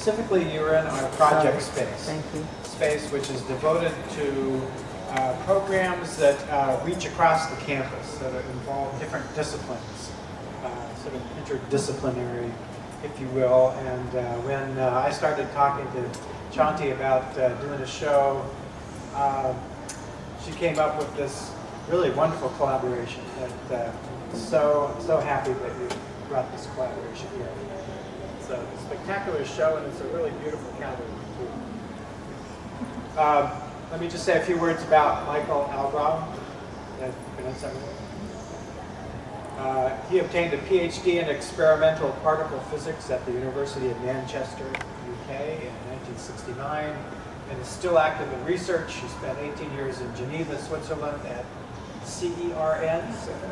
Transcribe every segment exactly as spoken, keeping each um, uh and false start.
Specifically, you're in our project Sorry. space. Thank you. Space which is devoted to uh, programs that uh, reach across the campus, that involve different disciplines, uh, sort of interdisciplinary, if you will. And uh, when uh, I started talking to Shanthi about uh, doing a show, uh, she came up with this really wonderful collaboration. And uh, so, so happy that you brought this collaboration here. It's a spectacular show, and it's a really beautiful calendar too. Uh, let me just say a few words about Michael Albrow. Did I pronounce that right? Uh, he obtained a PhD in experimental particle physics at the University of Manchester, U K in nineteen sixty-nine, and is still active in research. He spent eighteen years in Geneva, Switzerland at C E R N,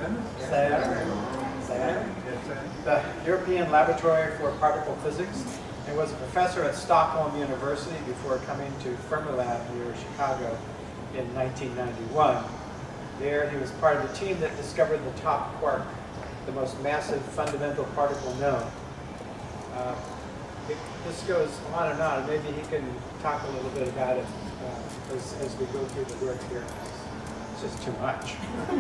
the European Laboratory for Particle Physics, and was a professor at Stockholm University before coming to Fermilab near Chicago in nineteen ninety-one. There he was part of the team that discovered the top quark, the most massive fundamental particle known. Uh, it, this goes on and on. Maybe he can talk a little bit about it uh, as, as we go through the work here. It's just too much.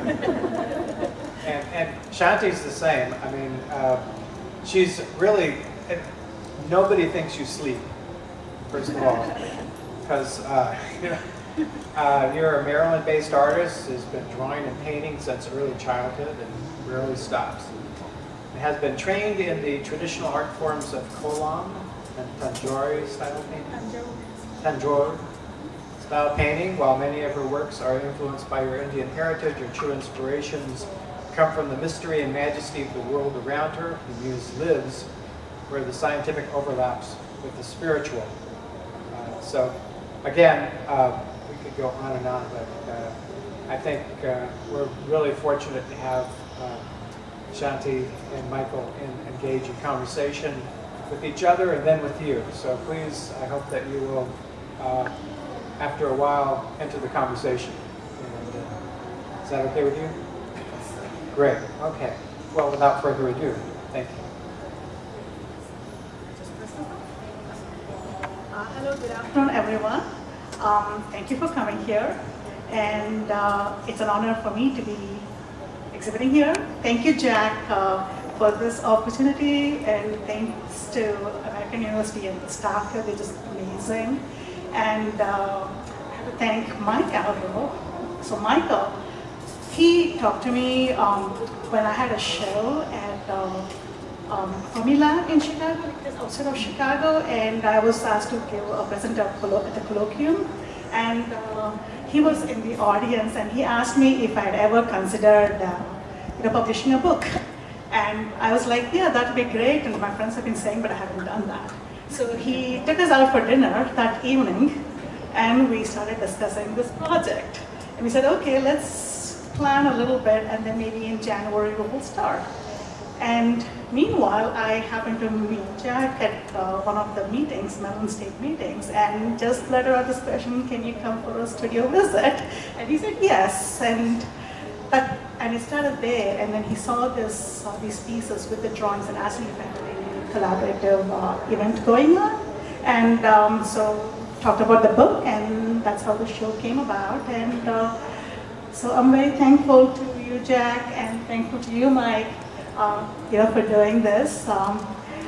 and, and Shanti's the same. I mean, uh, she's really, nobody thinks you sleep, first of all, because uh, you know, uh, you're a Maryland-based artist who's been drawing and painting since early childhood and rarely stops. It has been trained in the traditional art forms of kolam and tanjore style painting. Tanjore style painting. While many of her works are influenced by her Indian heritage, her true inspirations come from the mystery and majesty of the world around her. The muse lives where the scientific overlaps with the spiritual. Uh, so, again, uh, we could go on and on, but uh, I think uh, we're really fortunate to have uh, Shanthi and Michael in, engage in conversation with each other and then with you. So please, I hope that you will, uh, after a while, enter the conversation. And, uh, is that okay with you? Great. Okay. Well, without further ado, thank you. Uh, hello, good afternoon, everyone. Um, thank you for coming here. And uh, it's an honor for me to be exhibiting here. Thank you, Jack, uh, for this opportunity, and thanks to American University and the staff here. They're just amazing. And uh, I have to thank Mike Albrow. So Michael, he talked to me um, when I had a show at uh, um, Fermilab in Chicago, just outside of Chicago, and I was asked to give a present at the colloquium. And uh, he was in the audience, and he asked me if I had ever considered uh, you know, publishing a book. And I was like, yeah, that would be great. And my friends have been saying, but I haven't done that. So he took us out for dinner that evening, and we started discussing this project. And we said, okay, let's plan a little bit, and then maybe in January we will start. And meanwhile, I happened to meet Jack at uh, one of the meetings, Maryland State meetings, and just let her out this question, can you come for a studio visit? And he said yes, and that, and it started there, and then he saw this, uh, these pieces with the drawings and asked me if I had any collaborative uh, event going on. And um, so talked about the book, and that's how the show came about. And uh, so I'm very thankful to you, Jack, and thankful to you, Mike, Uh, you know, for doing this. Um,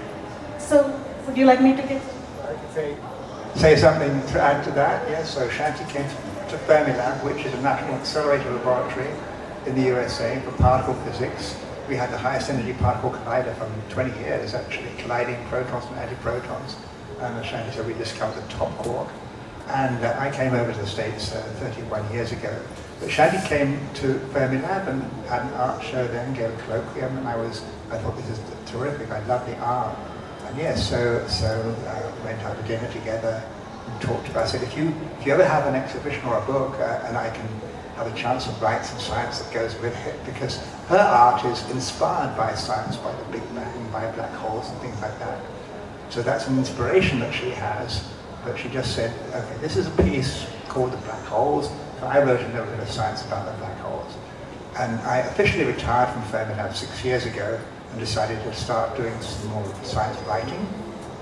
so, would you like me to get? I can say, say something to add to that. Yes. So Shanthi came to Fermilab, which is a national accelerator laboratory in the U S A for particle physics. We had the highest energy particle collider from twenty years, actually, colliding protons and antiprotons. And as Shanthi said, we discovered the top quark. And uh, I came over to the States uh, thirty-one years ago. But Shanthi came to Fermilab and had an art show then, gave a colloquium, and I was, I thought this is terrific, I love the art. And yes, so, so uh, went out to dinner together and talked about, I said, if you, if you ever have an exhibition or a book, uh, and I can have a chance to write some science that goes with it, because her art is inspired by science, by the Big Bang, by black holes and things like that. So that's an inspiration that she has, but she just said, okay, this is a piece called The Black Holes. I wrote a little bit of science about the black holes. And I officially retired from Fermilab six years ago and decided to start doing some more science writing.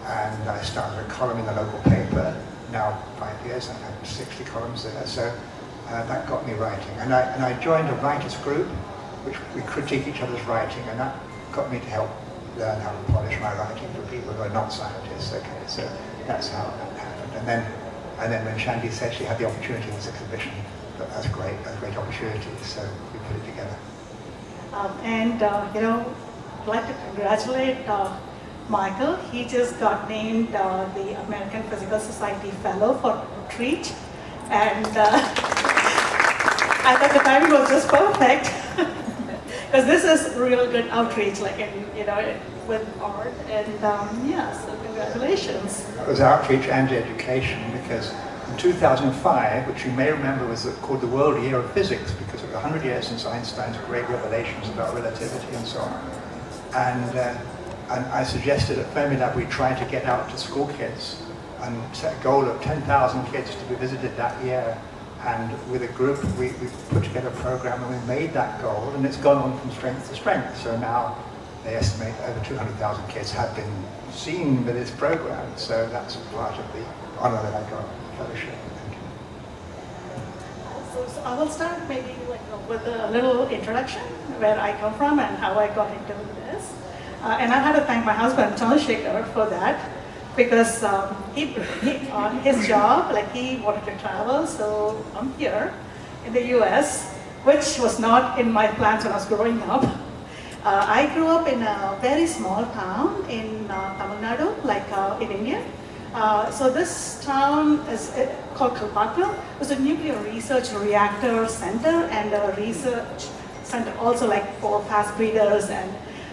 and I started a column in the local paper. Now five years, I have sixty columns there, so uh, that got me writing. And I, and I joined a writers group, which we critique each other's writing, and that got me to help learn how to polish my writing for people who are not scientists. Okay, so that's how that happened. And then, and then when Shanthi said she had the opportunity in this exhibition, that that's great, that's a great opportunity, so we put it together. Um, and, uh, you know, I'd like to congratulate uh, Michael. He just got named uh, the American Physical Society Fellow for Retreat. And uh, I thought the timing was just perfect. Because this is real good outreach, like in, you know, with art. And um, yeah, so congratulations. It was outreach and education, because in two thousand five, which you may remember was called the World Year of Physics, because it was one hundred years since Einstein's great revelations about relativity and so on. And, uh, and I suggested at Fermilab we try to get out to school kids and set a goal of ten thousand kids to be visited that year. And with a group, we, we put together a program and we made that goal, and it's gone on from strength to strength. So now they estimate over two hundred thousand kids have been seen with this program. So that's part of the honor that I got. Fellowship. So, so I will start maybe like with a little introduction where I come from and how I got into this. Uh, and I had to thank my husband, Chandrasekar, for that, because um, he, he, on his job, like he wanted to travel, so I'm here in the U S, which was not in my plans when I was growing up. Uh, I grew up in a very small town in uh, Tamil Nadu, like uh, in India. Uh, so this town is uh, called Kalpatram. It was a nuclear research reactor center and a research center also like for fast breeders. And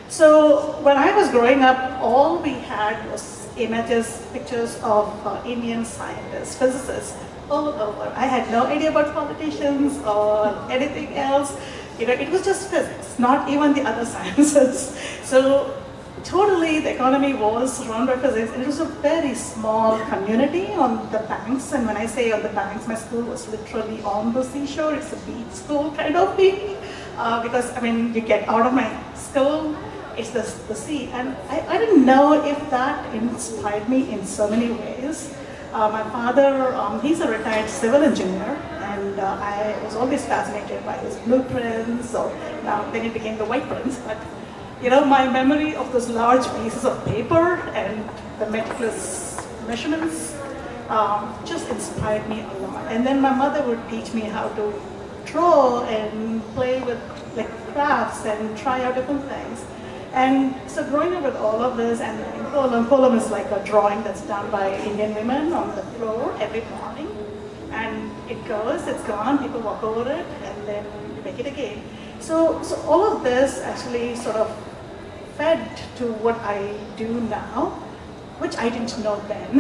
so when I was growing up, all we had was images, pictures of uh, Indian scientists, physicists all over. I had no idea about politicians or anything else. You know, it was just physics, not even the other sciences. So totally, the economy was run by physics, and it was a very small community on the banks. And when I say on the banks, my school was literally on the seashore. It's a beach school kind of thing, uh, because I mean, you get out of my school, it's the, the sea. And I, I didn't know if that inspired me in so many ways. Uh, my father, um, he's a retired civil engineer, and uh, I was always fascinated by his blueprints, or now then it became the white prints. But you know, my memory of those large pieces of paper and the meticulous measurements um, just inspired me a lot. And then my mother would teach me how to draw and play with like crafts and try out different things. And so growing up with all of this, and kolam, kolam is like a drawing that's done by Indian women on the floor every morning. And it goes, it's gone, people walk over it, and then you make it again. So, so all of this actually sort of fed to what I do now, which I didn't know then.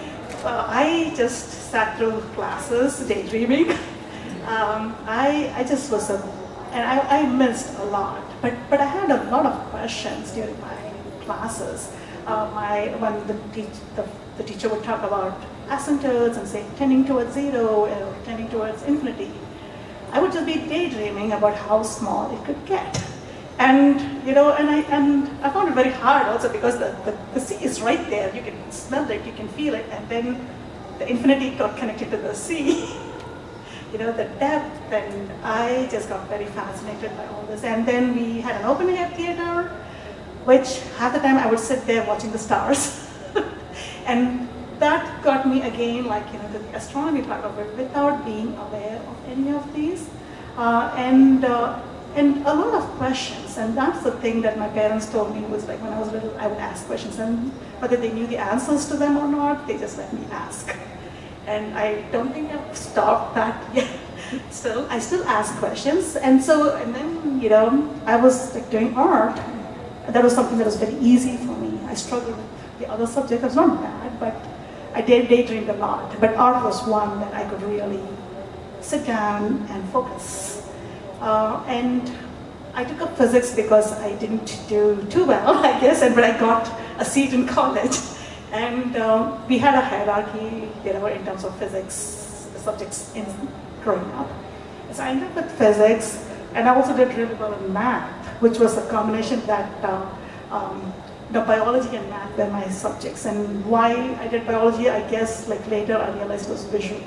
Uh, I just sat through classes, daydreaming. Um, I, I just was a, and I, I missed a lot, but, but I had a lot of questions during my classes. Uh, my, when the, teach, the, the teacher would talk about asymptotes and say tending towards zero or tending towards infinity, I would just be daydreaming about how small it could get. And, you know, and I, and I found it very hard also because the, the, the sea is right there. You can smell it, you can feel it, and then the infinity got connected to the sea. You know, the depth, and I just got very fascinated by all this. And then we had an open air theater, which half the time I would sit there watching the stars. And that got me again, like, you know, the astronomy part of it without being aware of any of these. Uh, and, uh, and a lot of questions, and that's the thing that my parents told me was like when I was little, I would ask questions, and whether they knew the answers to them or not, they just let me ask. And I don't think I've stopped that yet. Still, I still ask questions. And so, and then, you know, I was like doing art. That was something that was very easy for me. I struggled with the other subject. It was not bad, but I did daydreamed a lot. But art was one that I could really sit down and focus. Uh, and I took up physics because I didn't do too well, I guess, and but I got a seat in college. And uh, we had a hierarchy, you know, in terms of physics, the subjects in growing up. So I ended up with physics, and I also did really well in math, which was a combination that uh, um, you know, biology and math were my subjects. And why I did biology, I guess, like later I realized was visual.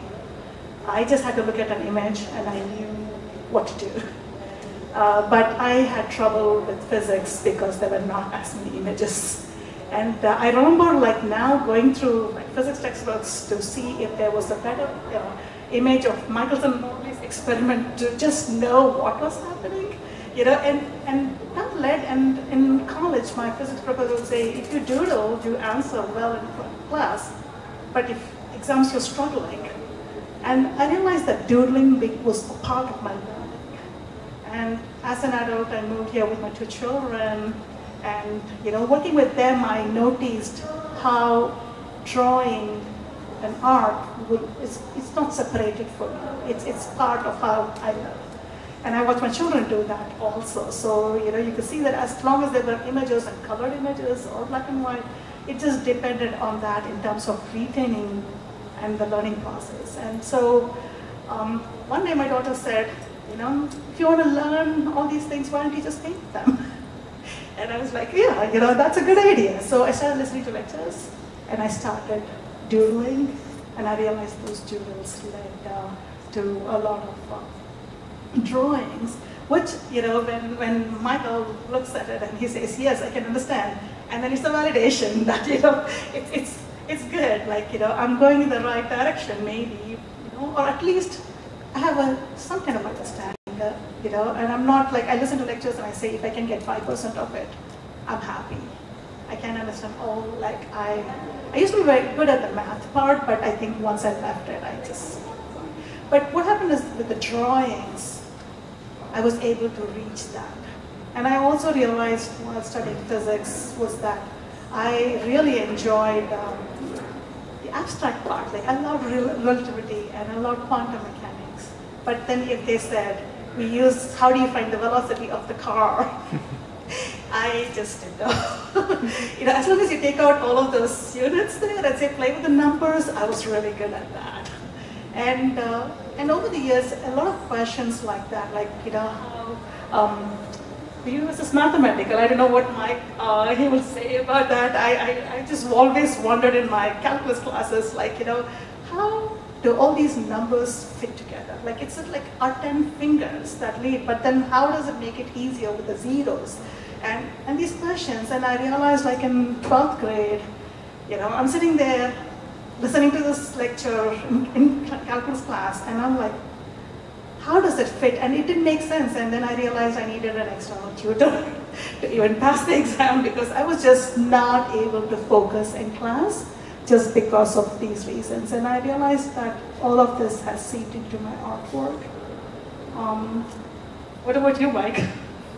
I just had to look at an image and I knew what to do. Uh, but I had trouble with physics because there were not as many images. And uh, I remember like now going through like, physics textbooks to see if there was a better you know, image of Michelson-Morley's experiment to just know what was happening. You know, and, and that led, and in college my physics professor would say, if you doodle, you answer well in class, but if exams you're struggling. And I realized that doodling was a part of my learning. And as an adult, I moved here with my two children, and you know, working with them, I noticed how drawing and art would, it's, it's not separated from me. It's, it's part of how I learn. And I watch my children do that also. So, you know, you can see that as long as there were images and colored images or black and white, it just depended on that in terms of retaining and the learning process. And so, um, one day my daughter said, you know, if you want to learn all these things, why don't you just paint them? And I was like, yeah, you know, that's a good idea. So I started listening to lectures, and I started doodling, and I realized those doodles led uh, to a lot of uh, drawings, which, you know, when, when Michael looks at it and he says, yes, I can understand, and then it's a validation that, you know, it's, it's, it's good, like, you know, I'm going in the right direction, maybe, you know, or at least I have a, some kind of understanding, uh, you know, and I'm not like, I listen to lectures and I say, if I can get five percent of it, I'm happy. I can't understand all, like, I, I used to be very good at the math part, but I think once I left it, I just, but what happened is with the drawings, I was able to reach that. And I also realized while studying physics was that I really enjoyed um, the abstract part. Like I love rel relativity and I love quantum mechanics. But then if they said, we use, how do you find the velocity of the car? I just didn't know. You know, as long as you take out all of those units there and say play with the numbers, I was really good at that. And, uh, and over the years, a lot of questions like that, like, you know, how, um, you know, this is mathematical. I don't know what Mike, uh, he will say about that. I, I, I just always wondered in my calculus classes, like, you know, how do all these numbers fit together? Like, it's like our ten fingers that lead, but then how does it make it easier with the zeros? And, and these questions, and I realized like in twelfth grade, you know, I'm sitting there, listening to this lecture in, in calculus class, and I'm like, how does it fit? And it didn't make sense. And then I realized I needed an external tutor to even pass the exam because I was just not able to focus in class just because of these reasons. And I realized that all of this has seeped into my artwork. Um, what about you, Mike? Uh,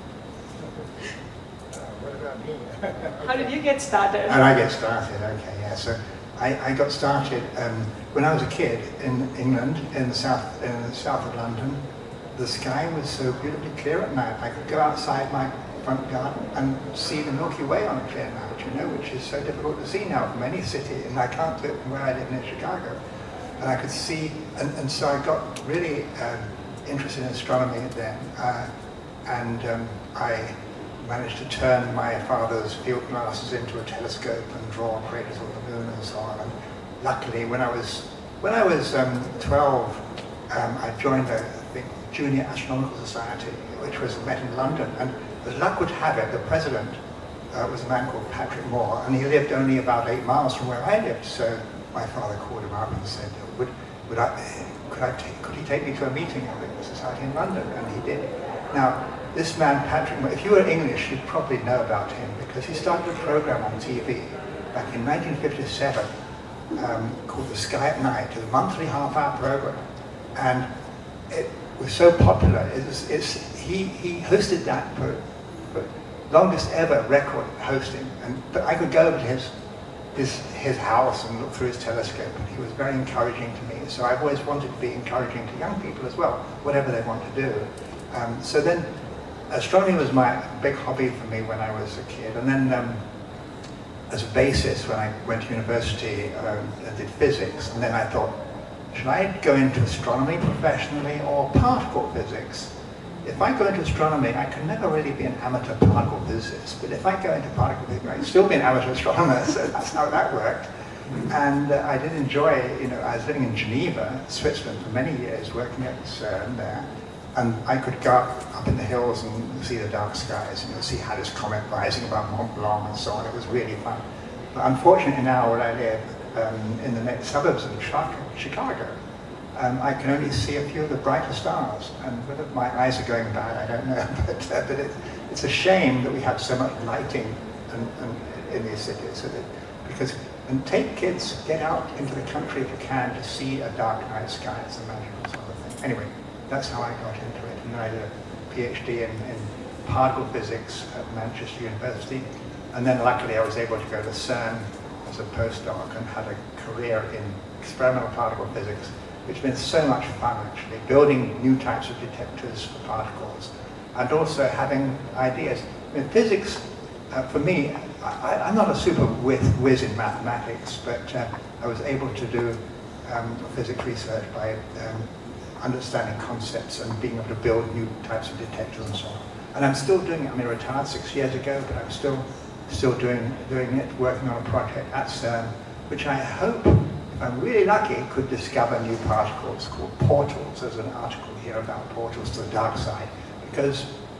what about me? How did you get started? And I get started, okay, yeah. So I, I got started um, when I was a kid in England, in the south, in the south of London. The sky was so beautifully clear at night. I could go outside my front garden and see the Milky Way on a clear night, you know, which is so difficult to see now from any city, and I can't do it from where I live in Chicago. And I could see, and, and so I got really um, interested in astronomy then, uh, and um, I managed to turn my father's field glasses into a telescope and draw craters on the moon and so on. And luckily, when I was when I was um, twelve, um, I joined a I think, Junior Astronomical Society, which was met in London. And as luck would have it, the president uh, was a man called Patrick Moore, and he lived only about eight miles from where I lived. So my father called him up and said, "Would would I could I take, could he take me to a meeting of the society in London?" And he did. Now, this man, Patrick, if you were English, you'd probably know about him because he started a program on T V back in nineteen fifty-seven um, called The Sky at Night. It was a monthly half-hour program, and it was so popular. It's, it's, he, he hosted that for, for longest ever record hosting, and but I could go over to his, his, his house and look through his telescope, and he was very encouraging to me. So I've always wanted to be encouraging to young people as well, whatever they want to do. Um, so then, astronomy was my big hobby for me when I was a kid, and then um, as a basis when I went to university um, I did physics, and then I thought, should I go into astronomy professionally or particle physics? if I go into astronomy, I can never really be an amateur particle physicist, but if I go into particle physics, I can still be an amateur astronomer, so that's how that worked. And uh, I did enjoy, you know, I was living in Geneva, Switzerland for many years, working at CERN there, and I could go up, up in the hills and see the dark skies, and you know, see Halley's Comet rising above Mont Blanc and so on. It was really fun. But unfortunately now, where I live, um, in the next suburbs of Chicago, um, I can only see a few of the brighter stars, and whether my eyes are going bad, I don't know, but, uh, but it, it's a shame that we have so much lighting and, and in these cities, so that, because and take kids, get out into the country if you can to see a dark night sky. It's a magical sort of thing. Anyway, that's how I got into it. And then I did a PhD in, in particle physics at Manchester University. And then luckily I was able to go to CERN as a postdoc and had a career in experimental particle physics, which has been so much fun actually, building new types of detectors for particles and also having ideas. I mean, physics, uh, for me, I, I'm not a super whiz in mathematics, but uh, I was able to do um, physics research by um, understanding concepts and being able to build new types of detectors and so on. And I'm still doing it. I mean, I retired six years ago, but I'm still still doing doing it, working on a project at CERN, which I hope, if I'm really lucky, could discover new particles called portals. There's an article here about portals to the dark side, because,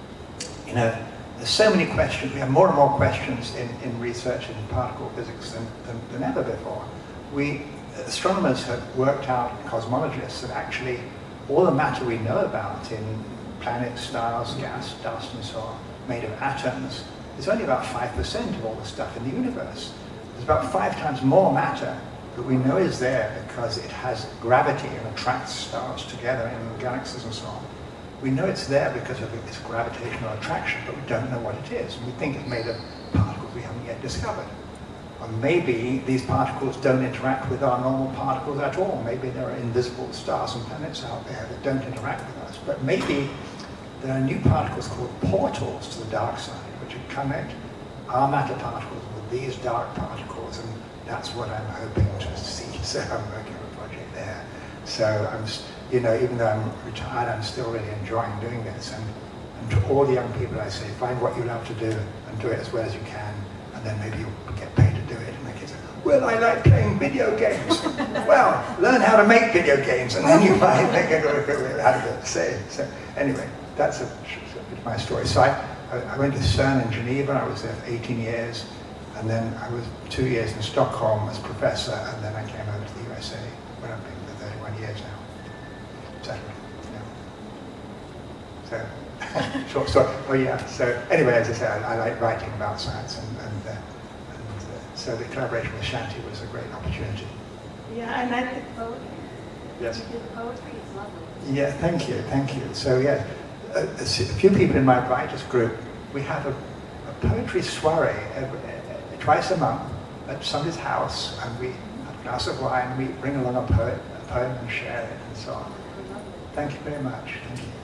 you know, there's so many questions. We have more and more questions in, in research in particle physics than, than, than ever before. We, astronomers have worked out, cosmologists, that actually all the matter we know about in planets, stars, gas, dust, and so on, made of atoms, is only about five percent of all the stuff in the universe. There's about five times more matter that we know is there because it has gravity and attracts stars together in galaxies and so on. We know it's there because of its gravitational attraction, but we don't know what it is. And we think it's made of particles we haven't yet discovered. Or maybe these particles don't interact with our normal particles at all. Maybe there are invisible stars and planets out there that don't interact with us. But maybe there are new particles called portals to the dark side, which would connect our matter particles with these dark particles, and that's what I'm hoping to see. So I'm working on a project there. So I'm, you know, even though I'm retired, I'm still really enjoying doing this. And, and to all the young people, I say, find what you love to do and do it as well as you can, and then maybe you'll get paid to do it. And the kids say, well, I like playing video games. Well, learn how to make video games, and then you might make a good out of it. So, so anyway, that's a, a bit of my story. So I, I went to CERN in Geneva. I was there for eighteen years, and then I was two years in Stockholm as professor, and then I came over to the U S A, where I've been for thirty-one years now. So, yeah. So, short story. Oh yeah. So anyway, as I say, I, I like writing about science, and, and, uh, and uh, so the collaboration with Shanthi was a great opportunity. Yeah, and I think poetry. Yes. You did poetry, it's lovely. Yeah, thank you, thank you. So yeah, a, a few people in my writers group, we have a, a poetry soiree every, uh, twice a month at somebody's house, and we have a glass of wine, and we bring along a poet, a poem and share it, and so on. Thank you very much. Thank you.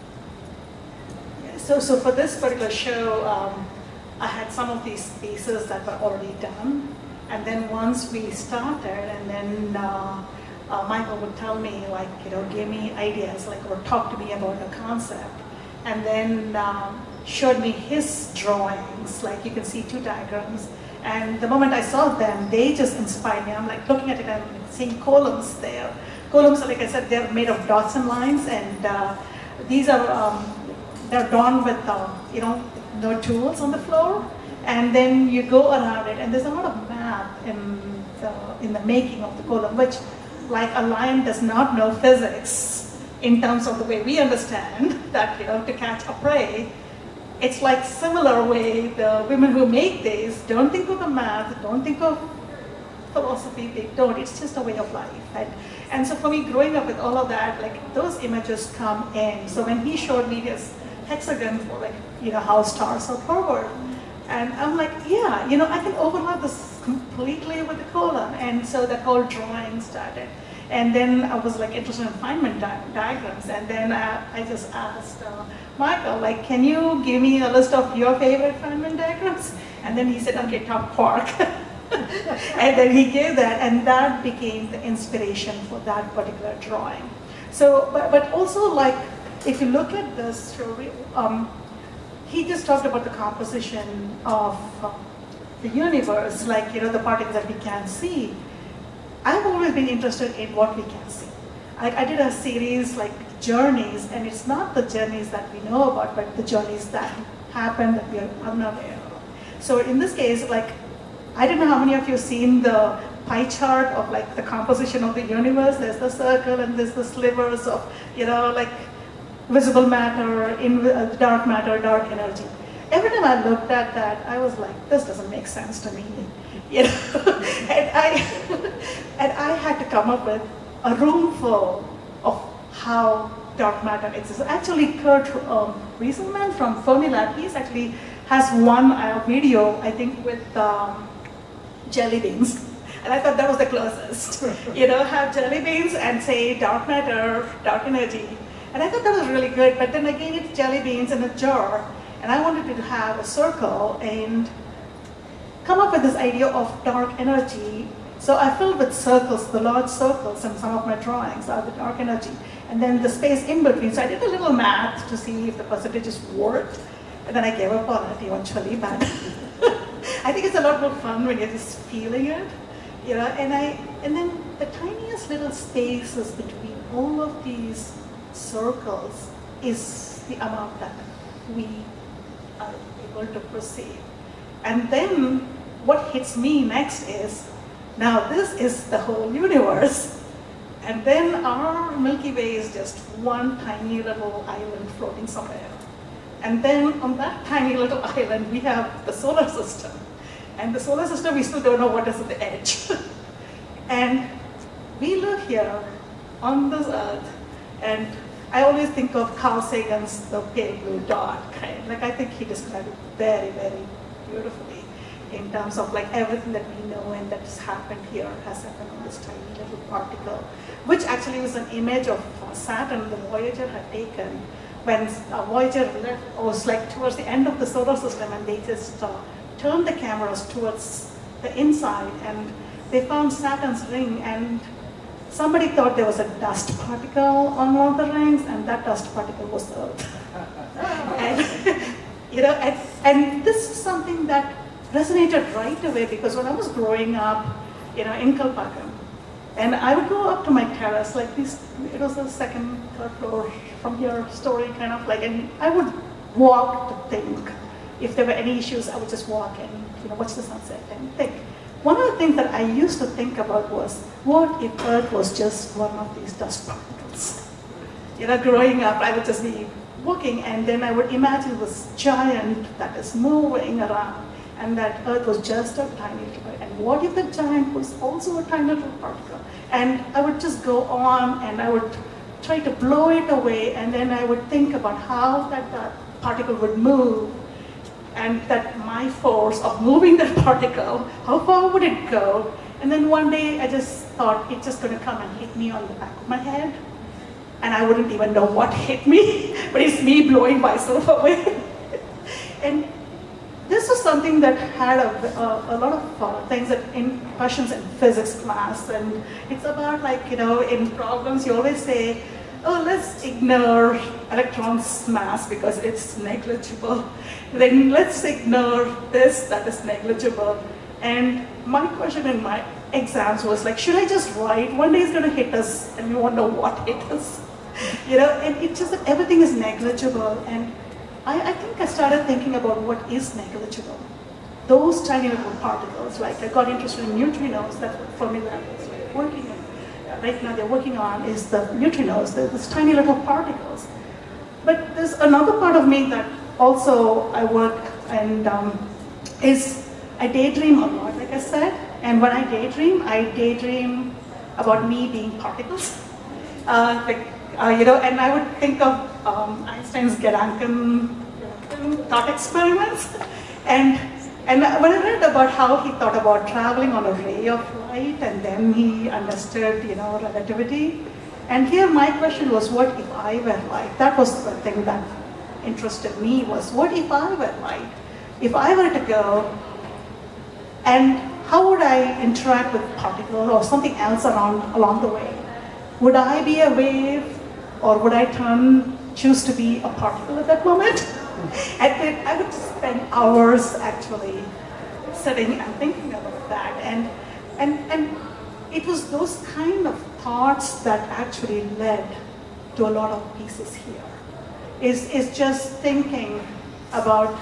Yeah, so, so for this particular show, um, I had some of these pieces that were already done, and then once we started, and then uh, uh, Michael would tell me, like, you know, give me ideas, like, or talk to me about the concept, and then um, showed me his drawings. Like, you can see two diagrams, and the moment I saw them, they just inspired me. I'm like looking at it and seeing columns there. Columns, like I said, they're made of dots and lines, and uh, these are um, they're drawn with uh, you know, no tools on the floor, and then you go around it, and there's a lot of math in the in the making of the column, which, like, a lion does not know physics in terms of the way we understand that, you know, to catch a prey. It's like similar way the women who make these don't think of the math, don't think of philosophy, they don't. It's just a way of life. And, and so for me, growing up with all of that, like, those images come in. So when he showed me his hexagon for, like, you know, how stars are forward, and I'm like, yeah, you know, I can overlap this completely with the column. And so that whole drawing started. And then I was like interested in Feynman di diagrams. And then uh, I just asked uh, Michael, like, can you give me a list of your favorite Feynman diagrams? And then he said, okay, top quark. And then he gave that, and that became the inspiration for that particular drawing. So, but, but also, like, if you look at this story, um, he just talked about the composition of uh, the universe, like, you know, the particles that we can't see. I've always been interested in what we can see. I, I did a series like journeys, and it's not the journeys that we know about, but the journeys that happen that we are unaware of. So in this case, like, I don't know how many of you have seen the pie chart of like the composition of the universe. There's the circle and there's the slivers of, you know, like visible matter, in, uh, dark matter, dark energy. Every time I looked at that, I was like, this doesn't make sense to me. You know? and, I, and I had to come up with a room full of how dark matter exists. Actually, Kurt um, Rieselman from Fermilab, actually has one uh, video, I think, with um, jelly beans. And I thought that was the closest. You know, have jelly beans and say dark matter, dark energy. And I thought that was really good, but then again, it's jelly beans in a jar. And I wanted to have a circle and come up with this idea of dark energy. So I filled with circles, the large circles, and some of my drawings are the dark energy. And then the space in between. So I did a little math to see if the percentages worked. And then I gave up on it eventually, but I think it's a lot more fun when you're just feeling it. You know, and I, and then the tiniest little spaces between all of these circles is the amount that we are able to perceive. And then what hits me next is, now this is the whole universe. And then our Milky Way is just one tiny little island floating somewhere. And then on that tiny little island, we have the solar system. And the solar system, we still don't know what is at the edge. And we live here on this earth, and I always think of Carl Sagan's The Pale Blue Dot, kind. Like, I think he described it very, very beautifully in terms of like everything that we know and that has happened here has happened on this tiny little particle, which actually was an image of Saturn the Voyager had taken when uh, Voyager left, was like towards the end of the solar system, and they just uh, turned the cameras towards the inside, and they found Saturn's ring, and somebody thought there was a dust particle on one of the rings, and that dust particle was Earth. and, you know, and, and this is something that resonated right away, because when I was growing up, you know, in Kalpakkam, and I would go up to my terrace, like this, it was the second, third floor from here, story kind of like, and I would walk to think. If there were any issues, I would just walk and, you know, watch the sunset and think. One of the things that I used to think about was, what if Earth was just one of these dust particles? You know, growing up, I would just be walking, and then I would imagine this giant that is moving around, and that Earth was just a tiny little bit. And what if the giant was also a tiny little particle? And I would just go on, and I would try to blow it away, and then I would think about how that, that particle would move, and that my force of moving that particle, how far would it go? And then one day I just thought it's just going to come and hit me on the back of my head. And I wouldn't even know what hit me, but it's me blowing myself away. And this was something that had a, a, a lot of uh, things that in questions in physics class. And it's about, like, you know, in problems you always say, oh, let's ignore electrons' mass because it's negligible. Then let's ignore this, that is negligible. And my question in my exams was like, should I just write? One day it's going to hit us and we won't know what hit us. You know, and it's just that everything is negligible. And I, I think I started thinking about what is negligible. Those tiny little particles, like I got interested in neutrinos, that's what Fermilab is like working on. Right now they're working on is the neutrinos, the, these tiny little particles. But there's another part of me that also I work and um, is I daydream a lot, like I said. And when I daydream, I daydream about me being particles. Uh, like, uh, you know, and I would think of um, Einstein's Gedanken thought experiments. And And when I read about how he thought about traveling on a ray of light, and then he understood, you know, relativity. And here my question was, what if I were light? That was the thing that interested me, was what if I were light? If I were to go, and how would I interact with particles or something else around along the way? Would I be a wave, or would I turn choose to be a particle at that moment. And then I would spend hours actually sitting and thinking about that. And, and, and it was those kind of thoughts that actually led to a lot of pieces here. Is, is just thinking about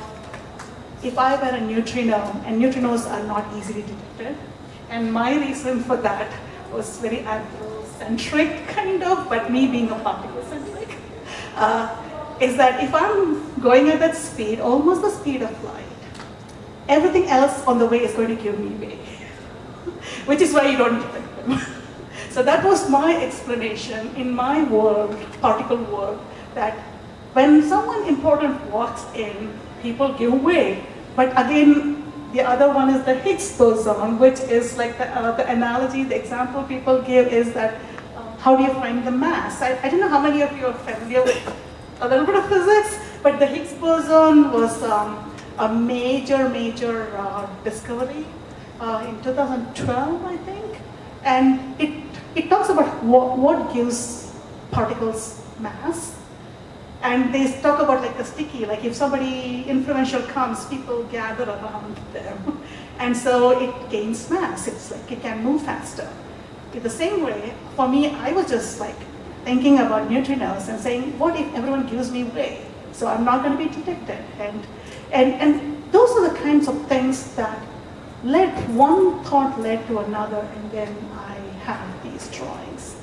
if I were a neutrino, and neutrinos are not easily detected, and my reason for that was very anthrocentric kind of, but me being a particle-centric, uh, is that if I'm going at that speed, almost the speed of light, everything else on the way is going to give me way, which is why you don't detect them. So that was my explanation in my world, particle world, that when someone important walks in, people give way. But again, the other one is the Higgs boson, which is like the, uh, the analogy, the example people give is that, uh, how do you find the mass? I, I don't know how many of you are familiar with a little bit of physics, but the Higgs boson was um, a major, major uh, discovery uh, in two thousand twelve, I think. And it, it talks about what, what gives particles mass. And they talk about like the sticky, like if somebody influential comes, people gather around them. And so it gains mass. It's like it can move faster. In the same way, for me, I was just like thinking about neutrinos and saying, what if everyone gives me way? So I'm not going to be detected. And, and, and those are the kinds of things that led, one thought led to another, and then I have these drawings.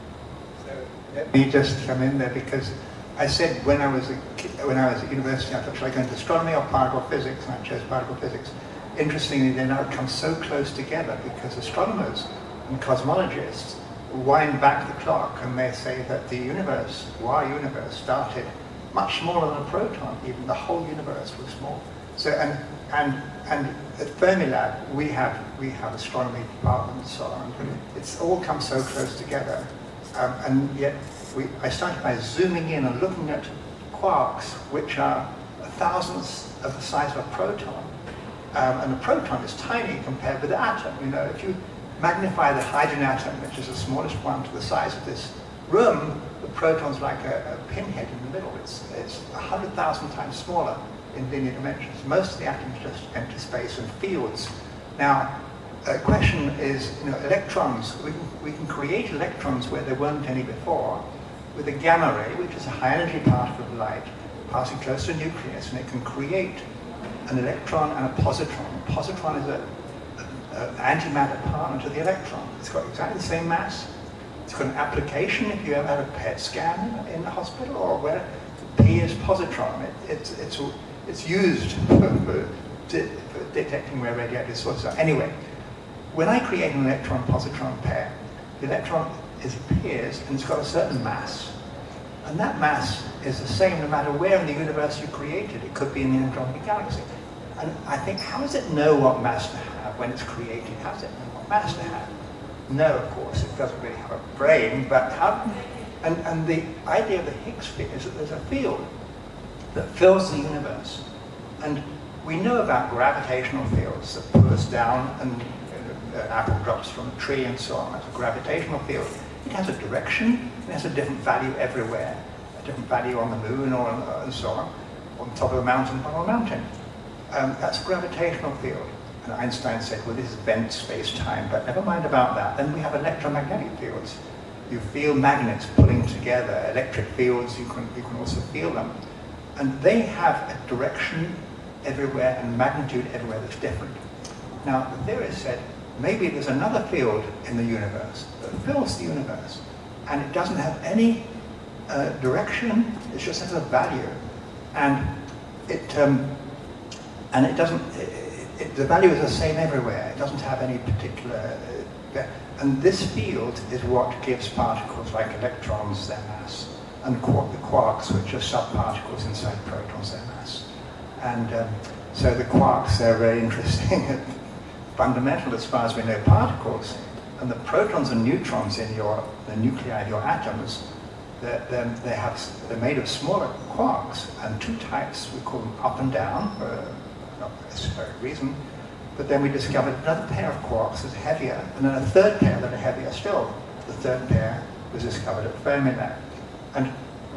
So let me just come in there, because I said when I was a kid, when I was at university, I thought, should I go into astronomy or particle physics? And I chose particle physics. Interestingly, they now come so close together because astronomers and cosmologists wind back the clock and they say that the universe, our universe, started much smaller than a proton. Even the whole universe was small. So and and and at Fermilab we have we have astronomy department and so on. It's all come so close together, um, and yet. We, I started by zooming in and looking at quarks, which are a thousandth of the size of a proton. Um, and the proton is tiny compared with the atom. You know, if you magnify the hydrogen atom, which is the smallest one, to the size of this room, the proton's like a, a pinhead in the middle. It's, it's one hundred thousand times smaller in linear dimensions. Most of the atom is just empty space and fields. Now, the question is, you know, electrons, we can, we can create electrons where there weren't any before, with a gamma ray, which is a high energy particle of light, passing close to a nucleus, and it can create an electron and a positron. A positron is an antimatter partner to the electron. It's got exactly the same mass. It's got an application if you ever had a P E T scan in the hospital, or where P is positron. It, it's, it's, it's used for, for, de for detecting where radioactive sources are. Anyway, when I create an electron-positron pair, the electron is appears and it's got a certain mass. And that mass is the same no matter where in the universe you create it. It could be in the Andromeda galaxy. And I think, how does it know what mass to have when it's created? How does it know what mass to have? No, of course, it doesn't really have a brain, but how? And, and the idea of the Higgs field is that there's a field that fills the universe. And we know about gravitational fields that pull us down, and uh, uh, apple drops from a tree and so on. That's a gravitational field. It has a direction, it has a different value everywhere, a different value on the moon or uh, and so on, on top of a mountain, on a mountain. Um, that's a gravitational field. And Einstein said, well, this is bent space-time, but never mind about that. Then we have electromagnetic fields. You feel magnets pulling together, electric fields, you can, you can also feel them. And they have a direction everywhere and magnitude everywhere that's different. Now, the theorist said, maybe there's another field in the universe that fills the universe, and it doesn't have any uh, direction, it just has a value. And it, um, and it doesn't, it, it, the value is the same everywhere, it doesn't have any particular, uh, and this field is what gives particles like electrons their mass, and quark, the quarks, which are subparticles inside protons, their mass. And um, so the quarks, they're very interesting, fundamental as far as we know particles, and the protons and neutrons in your, the nuclei of your atoms, they're, they're, they have, they're made of smaller quarks, and two types, we call them up and down, for not necessary reason, but then we discovered another pair of quarks that's heavier, and then a third pair that are heavier still. The third pair was discovered at Fermilab. And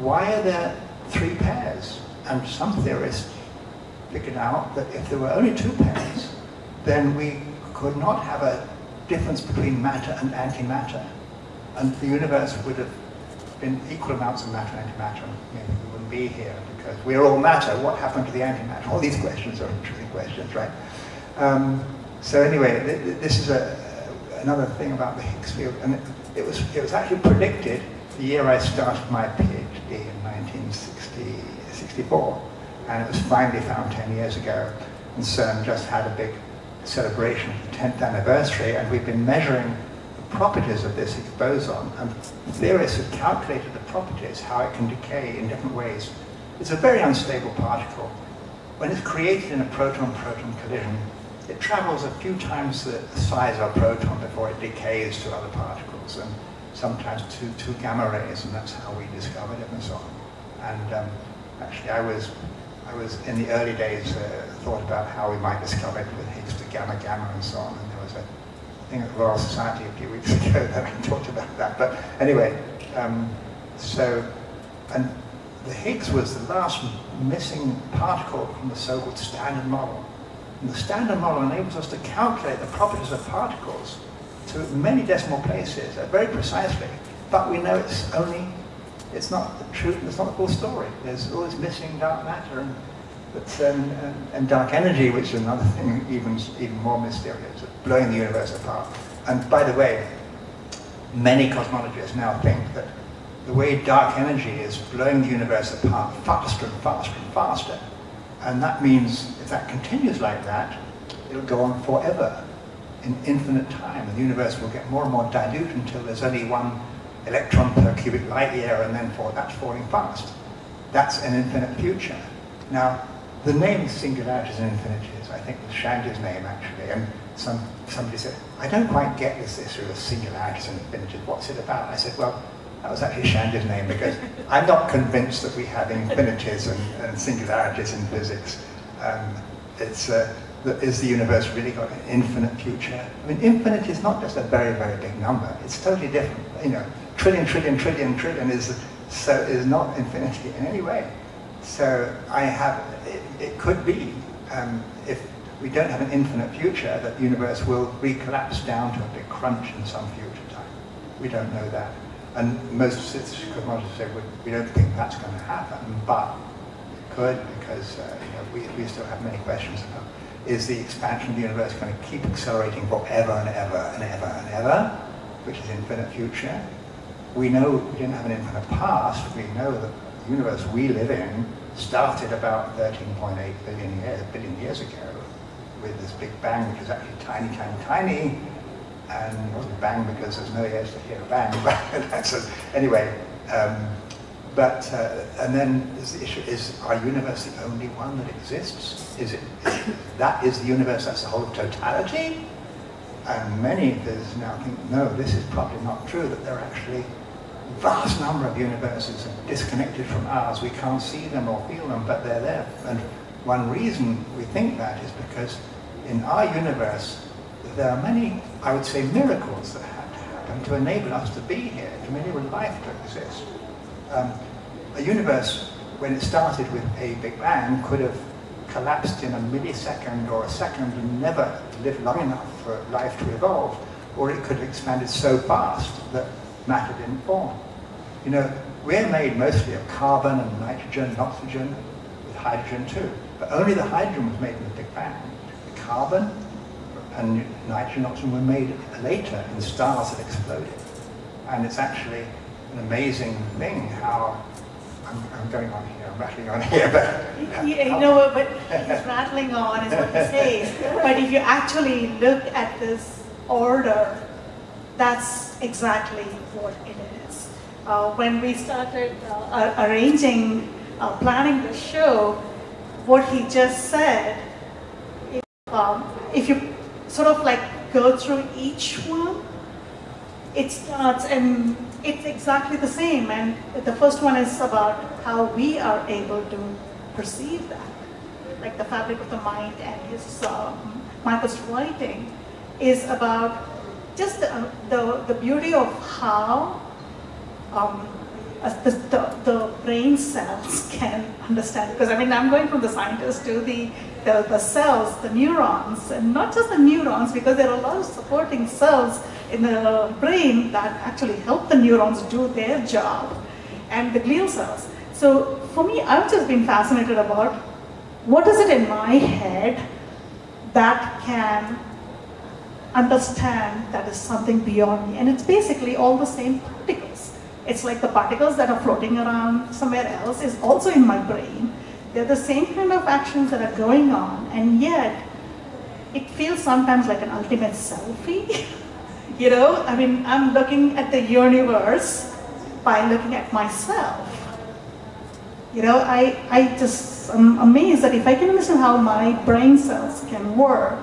why are there three pairs? And some theorists figured out that if there were only two pairs, then we could not have a difference between matter and antimatter. And the universe would have been equal amounts of matter and antimatter. Maybe we wouldn't be here because we're all matter. What happened to the antimatter? All these questions are interesting questions, right? Um, so anyway, th th this is a, another thing about the Higgs field. And it, it, was, it was actually predicted the year I started my PhD in nineteen sixty-four. And it was finally found ten years ago. And CERN just had a big celebration of the tenth anniversary, and we've been measuring the properties of this Higgs boson, and theorists have calculated the properties, how it can decay in different ways. It's a very unstable particle. When it's created in a proton-proton collision, it travels a few times the size of a proton before it decays to other particles, and sometimes to, to gamma rays, and that's how we discovered it and so on. And um, actually I was I was in the early days uh, thought about how we might discover it with Higgs to gamma gamma and so on, and there was a thing at the Royal Society a few weeks ago that I talked about that. But anyway, um, so, and the Higgs was the last missing particle from the so-called standard model. And the standard model enables us to calculate the properties of particles to many decimal places, uh, very precisely, but we know it's only It's not the truth, it's not the full story. There's always missing dark matter and, but, um, and, and dark energy, which is another thing even, even more mysterious, blowing the universe apart. And by the way, many cosmologists now think that the way dark energy is blowing the universe apart faster and faster and faster. And that means if that continues like that, it'll go on forever, in infinite time. The universe will get more and more dilute until there's only one electron per cubic light year, and then for that's falling fast. That's an infinite future. Now, the name Singularities and Infinities, I think was Shanti's name actually, and some somebody said, I don't quite get this issue of Singularities and Infinities, what's it about? I said, well, that was actually Shanti's name, because I'm not convinced that we have infinities and, and singularities in physics. Um, it's, uh, is the universe really got an infinite future? I mean, infinite is not just a very, very big number. It's totally different. You know, trillion, trillion, trillion, trillion is so is not infinity in any way. So I have. It, it could be um, if we don't have an infinite future, that the universe will recollapse down to a big crunch in some future time. We don't know that, and most cosmologists say we, we don't think that's going to happen, but it could, because uh, you know, we we still have many questions about. Is the expansion of the universe going to keep accelerating forever and ever and ever and ever, which is infinite future? We know we didn't have an infinite past. We know that the universe we live in started about thirteen point eight billion years, billion years ago with this Big Bang, which is actually tiny, tiny, tiny, and it wasn't a bang because there's no ears to hear a bang, but that's a, anyway. Um, But, uh, and then is the issue, is our universe the only one that exists? Is it, is, that is the universe, that's the whole totality? And many physicists now think, no, this is probably not true, that there are actually a vast number of universes disconnected from ours. We can't see them or feel them, but they're there. And one reason we think that is because in our universe, there are many, I would say, miracles that had to happen to enable us to be here, to enable life to exist. Um, a universe, when it started with a Big Bang, could have collapsed in a millisecond or a second and never lived long enough for life to evolve, or it could have expanded so fast that matter didn't form. You know, we're made mostly of carbon and nitrogen and oxygen, with hydrogen too, but only the hydrogen was made in the Big Bang. The carbon and nitrogen and oxygen were made later in stars that exploded. And it's actually an amazing thing how, I'm, I'm going on here, I'm rattling on here, but... Yeah, you know, but he's rattling on is what he says. But if you actually look at this order, that's exactly what it is. Uh, when we started uh, arranging, uh, planning the show, what he just said, if, um, if you sort of like go through each one, it starts and it's exactly the same, and the first one is about how we are able to perceive that, like the fabric of the mind, and his um, Michael's writing is about just the, the, the beauty of how um, uh, the, the, the brain cells can understand. Because I mean, I'm going from the scientist to the, the, the cells, the neurons, and not just the neurons, because there are a lot of supporting cells in the brain that actually help the neurons do their job, and the glial cells. So for me, I've just been fascinated about what is it in my head that can understand that is something beyond me. And it's basically all the same particles. It's like the particles that are floating around somewhere else is also in my brain. They're the same kind of actions that are going on, and yet it feels sometimes like an ultimate selfie. You know, I mean, I'm looking at the universe by looking at myself. You know, I, I just am amazed that if I can understand how my brain cells can work,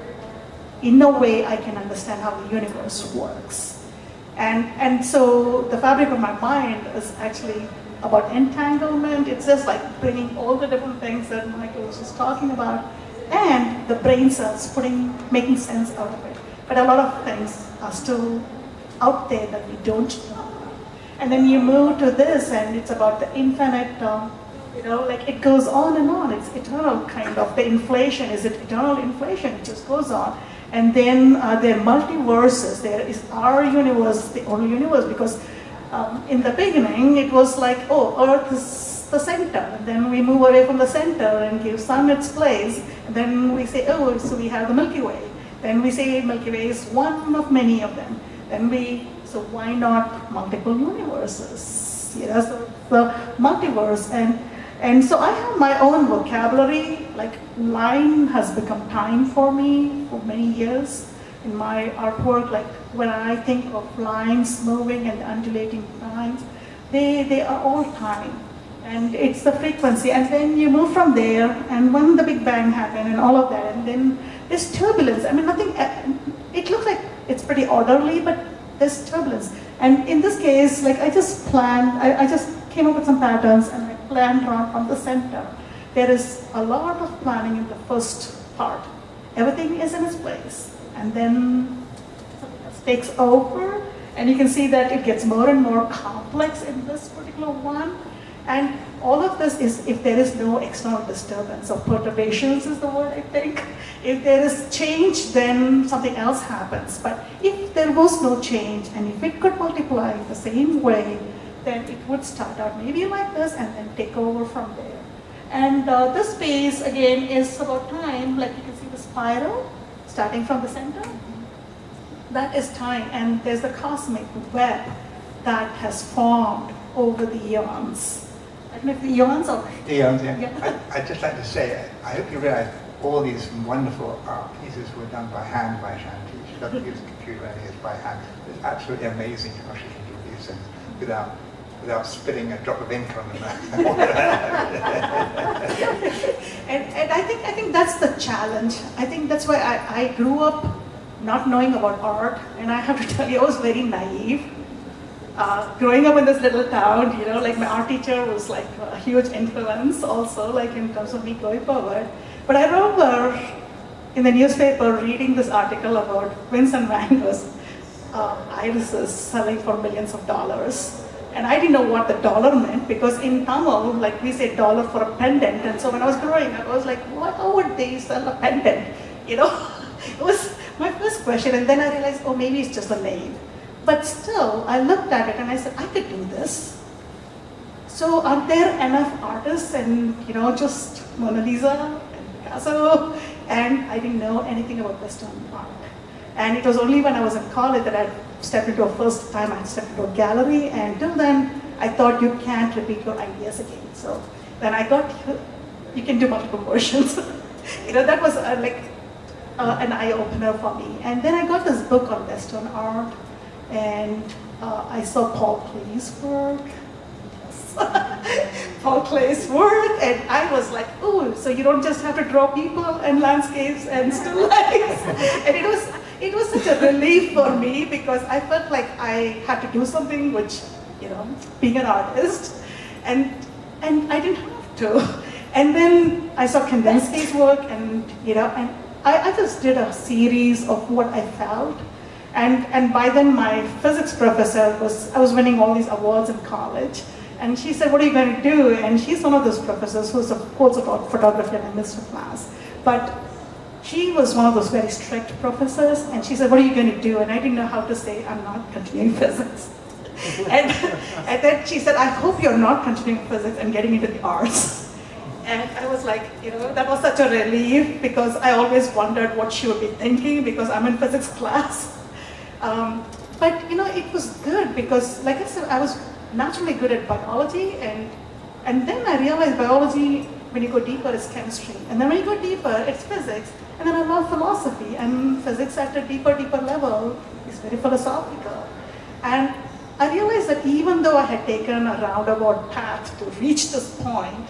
in no way I can understand how the universe works. And, and so the fabric of my mind is actually about entanglement. It's just like bringing all the different things that Michael was just talking about, and the brain cells putting, making sense out of it. But a lot of things are still out there that we don't know. And then you move to this, and it's about the infinite, uh, you know, like it goes on and on. It's eternal kind of. The inflation, is it eternal inflation? It just goes on. And then uh, there are multiverses. There is our universe, the only universe, because um, in the beginning it was like, oh, Earth is the center. And then we move away from the center and give Sun its place. And then we say, oh, so we have the Milky Way. Then we say Milky Way is one of many of them. Then we, so why not multiple universes? You know, so the multiverse. And, and so I have my own vocabulary, like line has become time for me for many years in my artwork. Like when I think of lines moving and undulating lines, they, they are all time. And it's the frequency. And then you move from there, and when the Big Bang happened and all of that, and then there's turbulence. I mean, nothing, it looks like it's pretty orderly, but there's turbulence. And in this case, like I just planned, I, I just came up with some patterns and I planned around from the center. There is a lot of planning in the first part. Everything is in its place. And then it takes over, and you can see that it gets more and more complex in this particular one. And all of this is if there is no external disturbance, or perturbations is the word I think. If there is change, then something else happens. But if there was no change, and if it could multiply the same way, then it would start out maybe like this and then take over from there. And uh, this space, again, is about time. Like you can see the spiral starting from the center. That is time, and there's the cosmic web that has formed over the eons. I don't know if the eons or... Eons, yeah. yeah. I, I'd just like to say, I hope you realize all these wonderful art pieces were done by hand by Shanthi. She doesn't use a computer, anything, it's by hand. It's absolutely amazing how she can do these things without, without spitting a drop of ink on them. and, and I think I think that's the challenge. I think that's why I, I grew up not knowing about art, and I have to tell you, I was very naive. Uh, growing up in this little town, you know, like my art teacher was like a huge influence also, like in terms of me going forward. But I remember in the newspaper reading this article about Vincent van Gogh's uh, irises selling for millions of dollars. And I didn't know what the dollar meant, because in Tamil, like we say dollar for a pendant. And so when I was growing up, I was like, what, how would they sell a pendant? You know, it was my first question. And then I realized, oh, maybe it's just a name. But still, I looked at it and I said, I could do this. So are there enough artists and, you know, just Mona Lisa and Picasso? And I didn't know anything about Western art. And it was only when I was in college that I stepped into a first time, I stepped into a gallery, and till then, I thought you can't repeat your ideas again. So then I thought, you can do multiple versions. You know, that was uh, like uh, an eye-opener for me. And then I got this book on Western art, and uh, I saw Paul Klee's work. Paul Klee's work, and I was like, oh, so you don't just have to draw people and landscapes and still lifes. And it was, it was such a relief for me, because I felt like I had to do something which, you know, being an artist, and, and I didn't have to. And then I saw Kandinsky's work, and, you know, and I, I just did a series of what I felt. And, and by then my physics professor was, I was winning all these awards in college. And she said, what are you going to do? And she's one of those professors who's also taught photography in a master class. But she was one of those very strict professors. And she said, what are you going to do? And I didn't know how to say, I'm not continuing physics. and, and then she said, I hope you're not continuing physics and getting into the arts. And I was like, you know, that was such a relief because I always wondered what she would be thinking because I'm in physics class. Um, but, you know, it was good because, like I said, I was naturally good at biology. And, and then I realized biology, when you go deeper, is chemistry. And then when you go deeper, it's physics. And then I love philosophy. And physics at a deeper, deeper level is very philosophical. And I realized that even though I had taken a roundabout path to reach this point,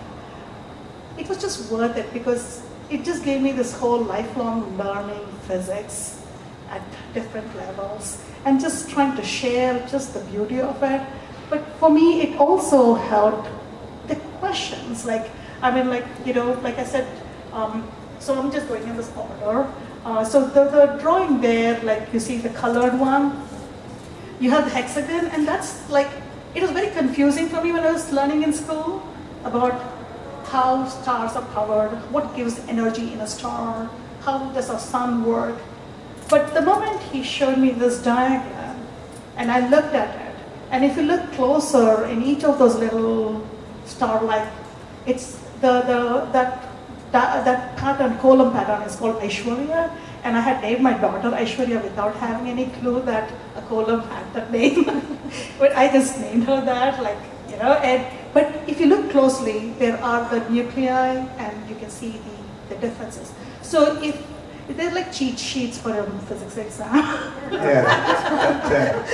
it was just worth it because it just gave me this whole lifelong learning physics at different levels and just trying to share just the beauty of it. But for me, it also helped the questions. Like, I mean, like, you know, like I said, um, so I'm just going in this order. Uh, so the, the drawing there, like you see the colored one, you have the hexagon, and that's like, it was very confusing for me when I was learning in school about how stars are powered, what gives energy in a star, how does a sun work. But the moment he showed me this diagram, and I looked at it, and if you look closer in each of those little star-like, it's the, the, that, that, that pattern, column pattern is called Aishwarya, and I had named my daughter Aishwarya without having any clue that a column had that name. But I just named her that, like, you know, and, but if you look closely, there are the nuclei, and you can see the, the differences. So if they're like cheat sheets for a physics exam. Yeah, that,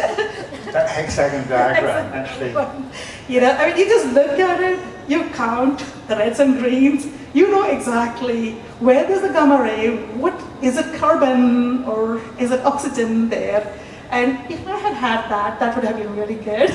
uh, that hexagon diagram, actually. You know, I mean, you just look at it, you count the reds and greens, you know exactly where there's a gamma ray, what, is it carbon or is it oxygen there? And if I had had that, that would have been really good.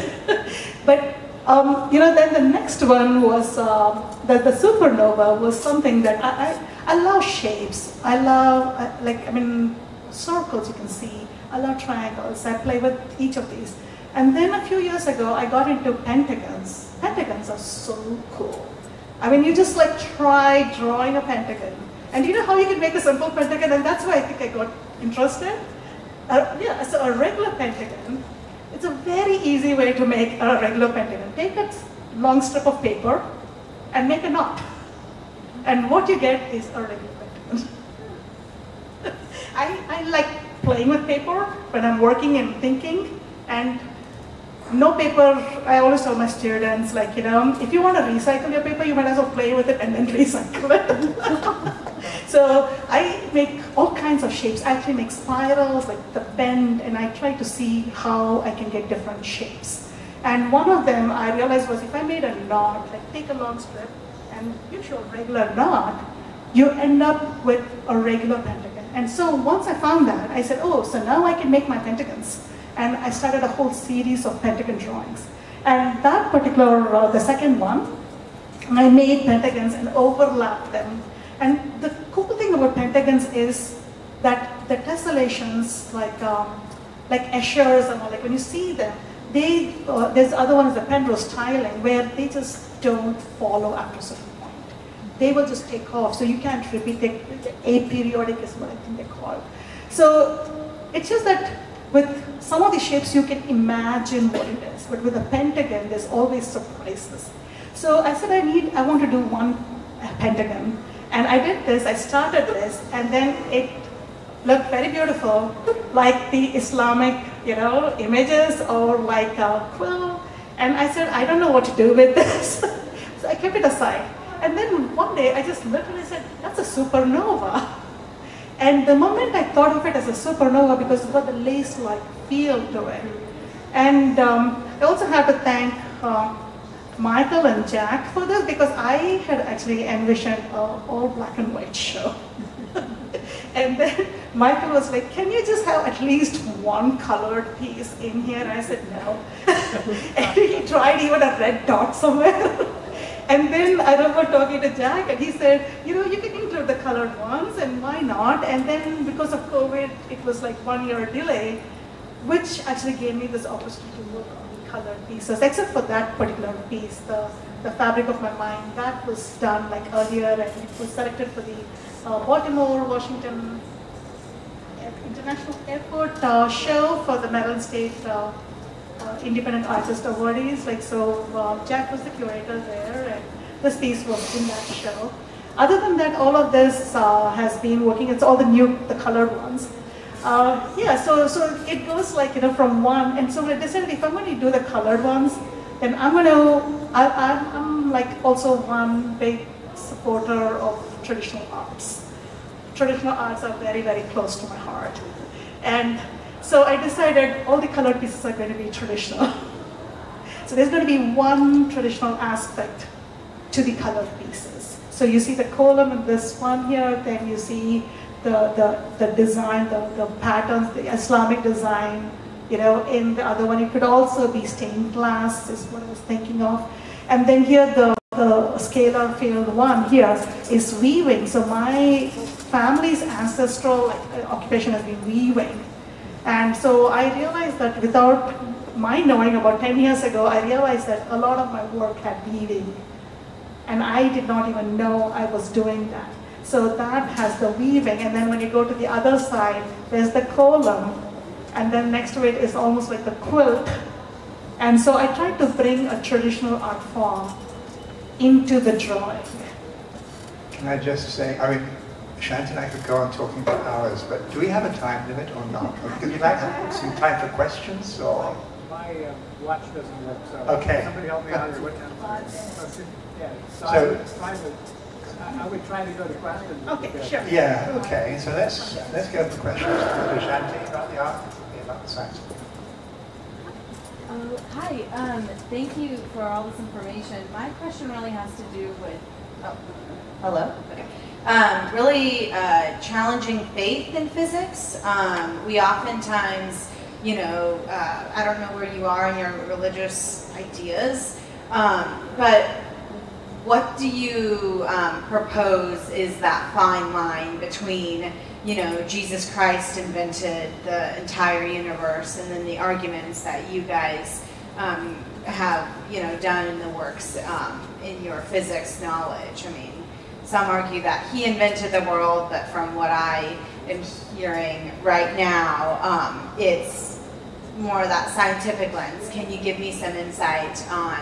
But, um, you know, then the next one was, uh, the, the supernova was something that I, I I love shapes. I love, uh, like, I mean, circles you can see. I love triangles. I play with each of these. And then a few years ago, I got into pentagons. Pentagons are so cool. I mean, you just like try drawing a pentagon. And you know how you can make a simple pentagon? And that's why I think I got interested. Uh, yeah, so a regular pentagon, it's a very easy way to make a regular pentagon. Take a long strip of paper and make a knot. And what you get is a regular pentagon. I, I like playing with paper when I'm working and thinking, and no paper, I always tell my students, like, you know, if you want to recycle your paper, you might as well play with it and then recycle it. So I make all kinds of shapes. I actually make spirals, like the bend, and I try to see how I can get different shapes. And one of them I realized was if I made a knot, like take a long strip, and you show a regular knot, you end up with a regular pentagon. And so once I found that, I said, oh, so now I can make my pentagons. And I started a whole series of pentagon drawings. And that particular, uh, the second one, I made pentagons and overlapped them. And the cool thing about pentagons is that the tessellations, like um, like Eschers and all, like when you see them, they, uh, there's the other one is the Penrose tiling, where they just don't follow after a certain point. They will just take off, so you can't repeat it. Aperiodic is what I think they call it. So it's just that with some of the shapes you can imagine what it is, but with a pentagon there's always surprises. So I said I need, I want to do one pentagon, and I did this. I started this, and then it looked very beautiful, like the Islamic, you know, images or like a quill. And I said, I don't know what to do with this. So I kept it aside. And then one day I just literally said, that's a supernova. And the moment I thought of it as a supernova, because it's got the lace-like feel to it. And um, I also have to thank uh, Michael and Jack for this, because I had actually envisioned an all black and white show. And then Michael was like, can you just have at least one colored piece in here? And I said, no. And he tried even a red dot somewhere. And then I remember talking to Jack, and he said, you know, you can include the colored ones, and why not? And then because of COVID, it was like one year delay. which actually gave me this opportunity to work on the colored pieces, except for that particular piece, the, the fabric of my mind, that was done like earlier, and it was selected for the uh, Baltimore, Washington International Airport uh, show for the Maryland State uh, uh, Independent Artist Awardees. Like, so uh, Jack was the curator there, and this piece was in that show. Other than that, all of this uh, has been working. It's all the new, the colored ones. Uh, yeah, so so it goes like, you know, from one, and so I decided if I'm going to do the colored ones, then I'm going to, I, I'm, I'm like also one big supporter of traditional arts. Traditional arts are very, very close to my heart. And so I decided all the colored pieces are going to be traditional. So there's going to be one traditional aspect to the colored pieces. So you see the column in this one here, then you see the, the, the design, the, the patterns, the Islamic design, you know, in the other one. It could also be stained glass, is what I was thinking of. And then here the, the scalar field one here is weaving. So my family's ancestral like, occupation has been weaving. And so I realized that without my knowing, about ten years ago, I realized that a lot of my work had weaving. And I did not even know I was doing that. So that has the weaving, and then when you go to the other side, there's the column, and then next to it is almost like the quilt. And so I tried to bring a traditional art form into the drawing. Can I just say, I mean, Shanthi and I could go on talking for hours, but do we have a time limit or not? Would you like some time for questions, or? My uh, watch doesn't work, so okay. Somebody help me out here. What time? Yeah, so, so I was trying to, I would try to go to questions. Okay, sure. Yeah, okay, so let's, let's go for questions. To Shanthi about the art, about the science. Uh, hi, um, thank you for all this information. My question really has to do with, oh, hello? Okay. Um, really uh, challenging faith in physics. Um, we oftentimes, you know, uh, I don't know where you are in your religious ideas, um, but what do you um, propose is that fine line between, you know, Jesus Christ invented the entire universe, and then the arguments that you guys um, have, you know, done in the works um, in your physics knowledge? I mean, some argue that he invented the world, but from what I am hearing right now, um, it's more that scientific lens. Can you give me some insight on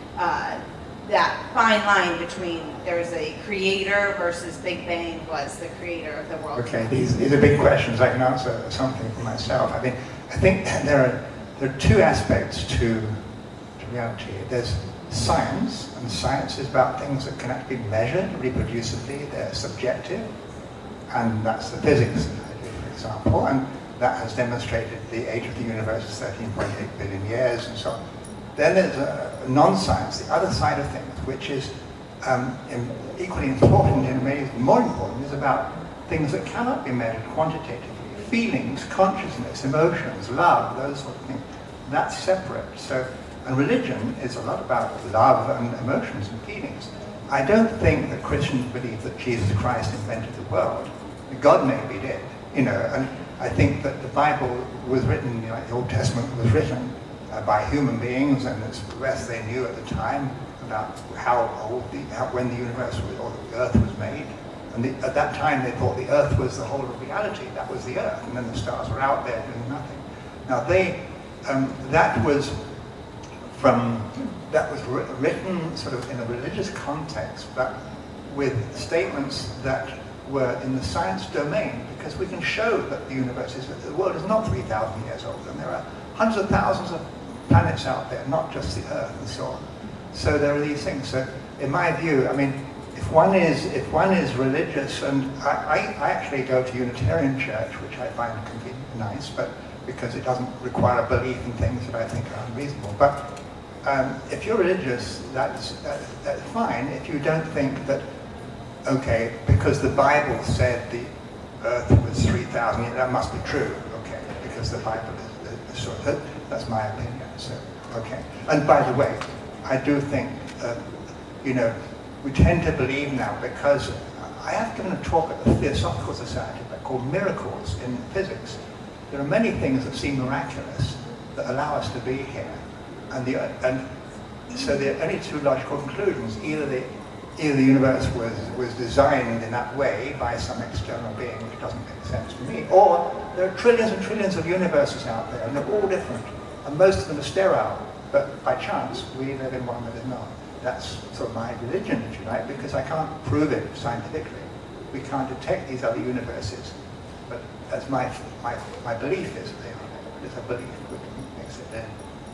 uh, that fine line between there's a creator versus Big Bang was the creator of the world? Okay, these, these are big questions. I can answer something for myself. I mean, I think there are, there are two aspects to, to reality. There's science, and science is about things that can actually be measured reproducibly. They're subjective, and that's the physics, for example, and that has demonstrated the age of the universe is thirteen point eight billion years and so on. Then there's a non-science, the other side of things, which is um, equally important and maybe more important, is about things that cannot be measured quantitatively. Feelings, consciousness, emotions, love, those sort of things. That's separate. So, and religion is a lot about love and emotions and feelings. I don't think that Christians believe that Jesus Christ invented the world. God maybe did, you know, and I think that the Bible was written, you know, the Old Testament was written uh, by human beings, and it's the rest they knew at the time about how old, the, how, when the universe was, or the earth was made. And the, at that time they thought the earth was the whole of reality, that was the earth, and then the stars were out there doing nothing. Now they, um, that was from, that was written sort of in a religious context, but with statements that were in the science domain, because we can show that the universe is, the world is not three thousand years old, and there are hundreds of thousands of planets out there, not just the Earth and so on. So there are these things. So in my view, I mean, if one is, if one is religious, and I, I, I actually go to Unitarian Church, which I find completely nice, but because it doesn't require a belief in things that I think are unreasonable. But um, if you're religious, that's, that, that's fine. If you don't think that, okay, because the Bible said the Earth was three thousand years, that must be true, okay, because the Bible is, is sort of, that's my opinion, so, okay. And by the way, I do think, uh, you know, we tend to believe now, because I have given a talk at the Theosophical Society called Miracles in Physics, there are many things that seem miraculous that allow us to be here. And, the, and so there are only two logical conclusions. Either the, either the universe was, was designed in that way by some external being, which doesn't make sense to me, or there are trillions and trillions of universes out there, and they're all different. And most of them are sterile, but by chance, we live in one that is not. That's sort of my religion, if you like, because I can't prove it scientifically. We can't detect these other universes. But as my, my, my belief is, they are. It's a belief which makes it there.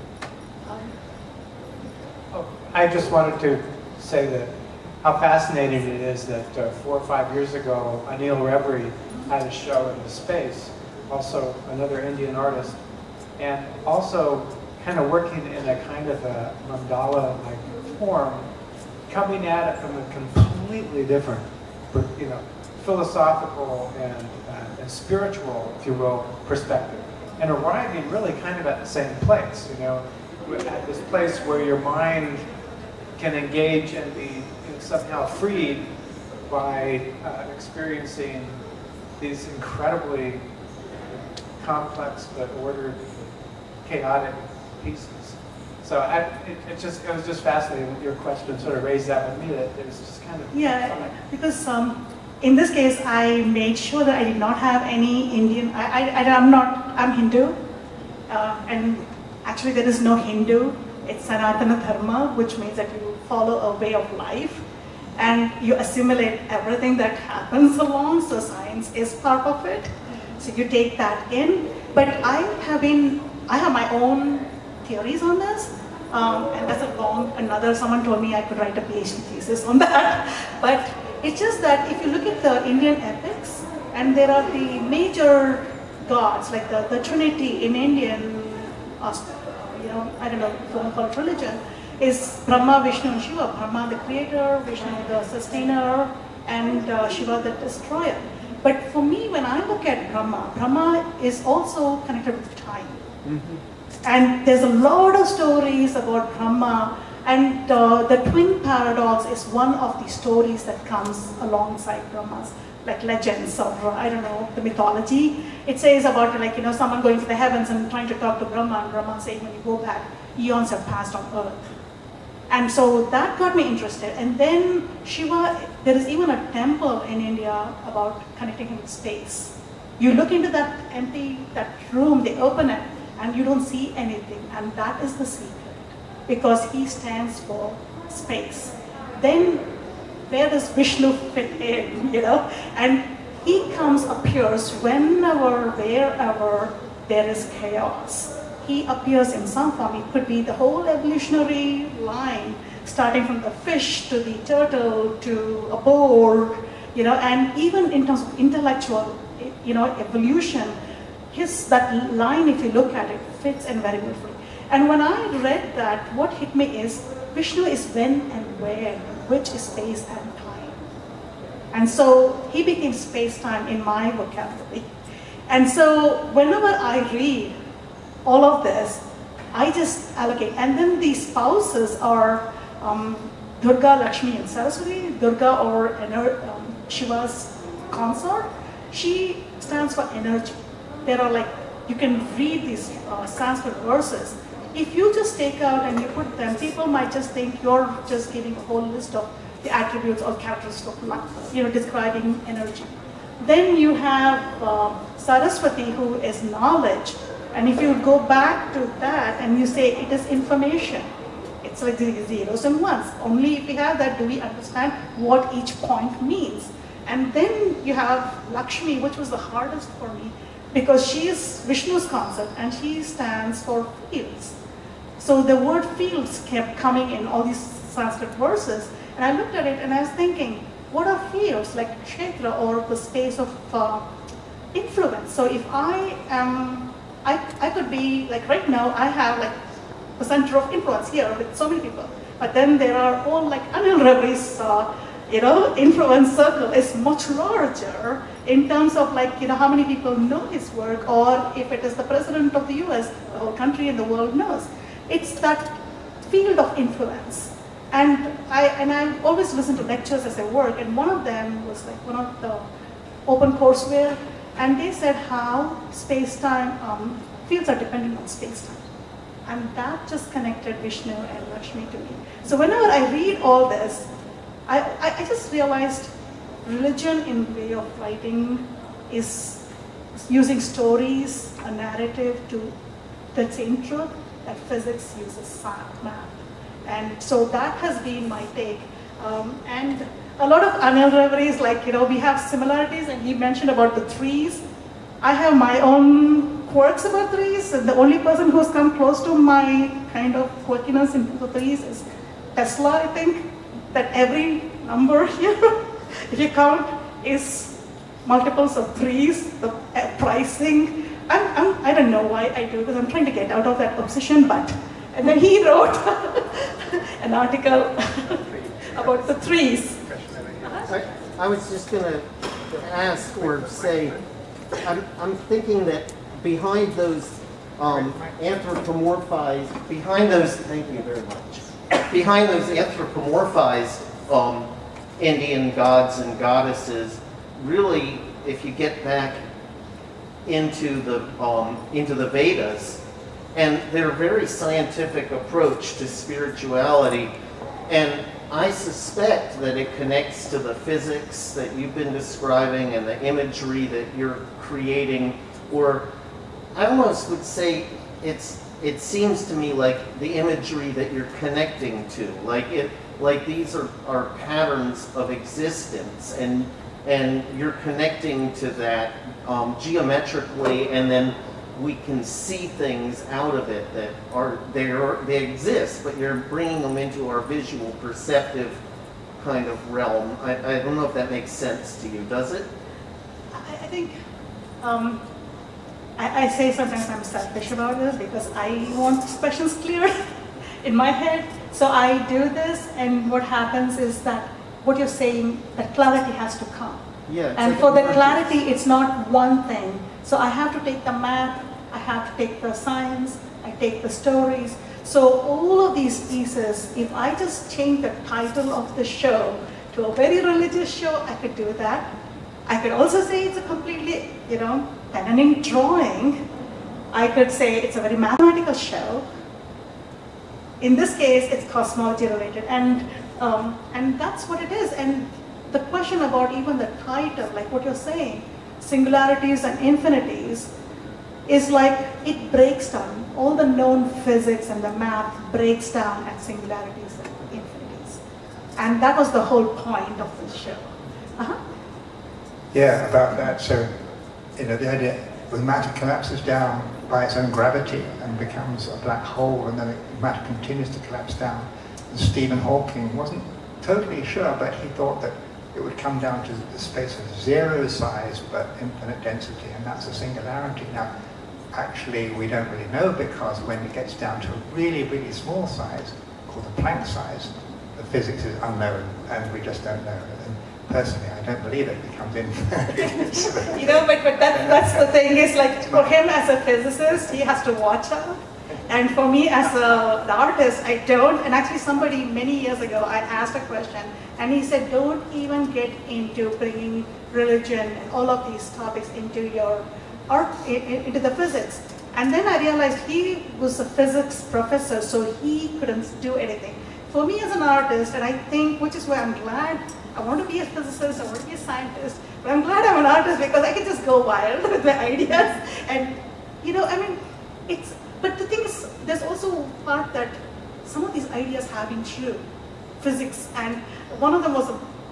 Oh, I just wanted to say that how fascinating it is that uh, four or five years ago, Anil Reverie had a show in the space, also another Indian artist, and also kind of working in a kind of a mandala-like form, coming at it from a completely different, you know, philosophical and, uh, and spiritual, if you will, perspective, and arriving really kind of at the same place, you know, at this place where your mind can engage and be, you know, somehow freed by uh, experiencing these incredibly complex but ordered, chaotic pieces. So I, it, it just it was just fascinating that your question sort of raised that with me. That it was just kind of yeah, funny. Because um, in this case I made sure that I did not have any Indian. I, I I'm not I'm Hindu, uh, and actually there is no Hindu. It's Sanatana Dharma, which means that you follow a way of life, and you assimilate everything that happens along. So science is part of it. So you take that in. But I have been I have my own theories on this, um, and that's a long, another, someone told me I could write a PhD thesis on that, but it's just that if you look at the Indian epics, and there are the major gods, like the, the Trinity in Indian, uh, you know, I don't know if you want to call it religion, is Brahma, Vishnu, and Shiva. Brahma the creator, Vishnu the sustainer, and uh, Shiva the destroyer. But for me, when I look at Brahma, Brahma is also connected with time. Mm-hmm. And there's a lot of stories about Brahma, and uh, the twin paradox is one of the stories that comes alongside Brahma's, like legends or, I don't know, the mythology. It says about, like, you know, someone going to the heavens and trying to talk to Brahma, and Brahma saying, when you go back, eons have passed on earth. And so that got me interested. And then Shiva, there is even a temple in India about connecting him with space. You look into that empty, that room, they open it, and you don't see anything, and that is the secret, because he stands for space. Then where does Vishnu fit in, you know? And he comes, appears whenever, wherever there is chaos. He appears in some form. It could be the whole evolutionary line, starting from the fish to the turtle to a boar, you know, and even in terms of intellectual, you know, evolution, his, that line, if you look at it, fits in very beautifully. And when I read that, what hit me is, Vishnu is when and where, which is space and time. And so he became space-time in my vocabulary. And so whenever I read all of this, I just allocate. And then the spouses are um, Durga, Lakshmi, and Saraswati. Durga, or um, Shiva's consort, she stands for energy. There are, like, you can read these uh, Sanskrit verses. If you just take out and you put them, people might just think you're just giving a whole list of the attributes or characteristics of, you know, describing energy. Then you have uh, Saraswati, who is knowledge. And if you go back to that and you say it is information, it's like the zeros and ones. Only if we have that do we understand what each point means. And then you have Lakshmi, which was the hardest for me, because she is Vishnu's concept, and she stands for fields. So the word fields kept coming in all these Sanskrit verses, and I looked at it and I was thinking, what are fields? Like kshetra, or the space of uh, influence. So if I am, I, I could be, like right now, I have like the center of influence here with so many people, but then there are all like Anil Reverie's, uh, you know, influence circle is much larger in terms of, like, you know, how many people know his work, or if it is the president of the U S, the whole country and the world knows. It's that field of influence. And I, and I always listen to lectures as I work, and one of them was like one of the open courseware, and they said how space-time, um, fields are dependent on space-time. And that just connected Vishnu and Lakshmi to me. So whenever I read all this, I, I, I just realized religion in way of writing is using stories, a narrative to the same truth that physics uses math. And so that has been my take. Um, and a lot of Anil reveries, like, you know, we have similarities, and he mentioned about the threes. I have my own quirks about threes, and the only person who's come close to my kind of quirkiness in the threes is Tesla, I think, that every number here, if you count, is multiples of threes, the uh, pricing. I'm, I'm, I don't know why I do this, I'm trying to get out of that obsession, but, and then he wrote an article about the threes. I, I was just going to ask or say, I'm, I'm thinking that behind those um, anthropomorphized, behind those, thank you very much, behind those anthropomorphized um, Indian gods and goddesses, really, if you get back into the, um, into the Vedas, and their very scientific approach to spirituality, and I suspect that it connects to the physics that you've been describing and the imagery that you're creating, or I almost would say it's, it seems to me like the imagery that you're connecting to, like it, like these are, are patterns of existence, and, and you're connecting to that um, geometrically, and then we can see things out of it that are, they are, they exist, but you're bringing them into our visual perceptive kind of realm. I, I don't know if that makes sense to you, does it? I, I think, um, I, I say sometimes I'm selfish about this because I want expressions clear in my head. So I do this, and what happens is that what you're saying, that clarity has to come. Yeah, and like for the clarity, it's not one thing. So I have to take the math, I have to take the science, I take the stories. So all of these pieces, if I just change the title of the show to a very religious show, I could do that. I could also say it's a completely, you know, pen and ink drawing. I could say it's a very mathematical show. In this case, it's cosmology related, and um, and that's what it is. And the question about even the title, like what you're saying, Singularities and Infinities, is like it breaks down. All the known physics and the math breaks down at Singularities and Infinities. And that was the whole point of the show. Uh-huh. Yeah, about that. So, you know, the idea when matter collapses down by its own gravity and becomes a black hole, and then it, matter continues to collapse down. And Stephen Hawking wasn't totally sure, but he thought that it would come down to the space of zero size but infinite density, and that's a singularity. Now, actually, we don't really know, because when it gets down to a really, really small size, called the Planck size, the physics is unknown, and we just don't know. And personally, I don't believe it becomes infinite. You know, but, but that, that's the thing, is like, for him as a physicist, he has to watch out. And for me as a, the artist, I don't. And actually somebody many years ago, I asked a question, and he said, don't even get into bringing religion and all of these topics into your art, into the physics. And then I realized he was a physics professor, so he couldn't do anything. For me as an artist, and I think, which is why I'm glad, I want to be a physicist, I want to be a scientist, but I'm glad I'm an artist because I can just go wild with my ideas. And, you know, I mean, it's, but the thing is, there's also a part that some of these ideas have been true. Physics, and one of them was,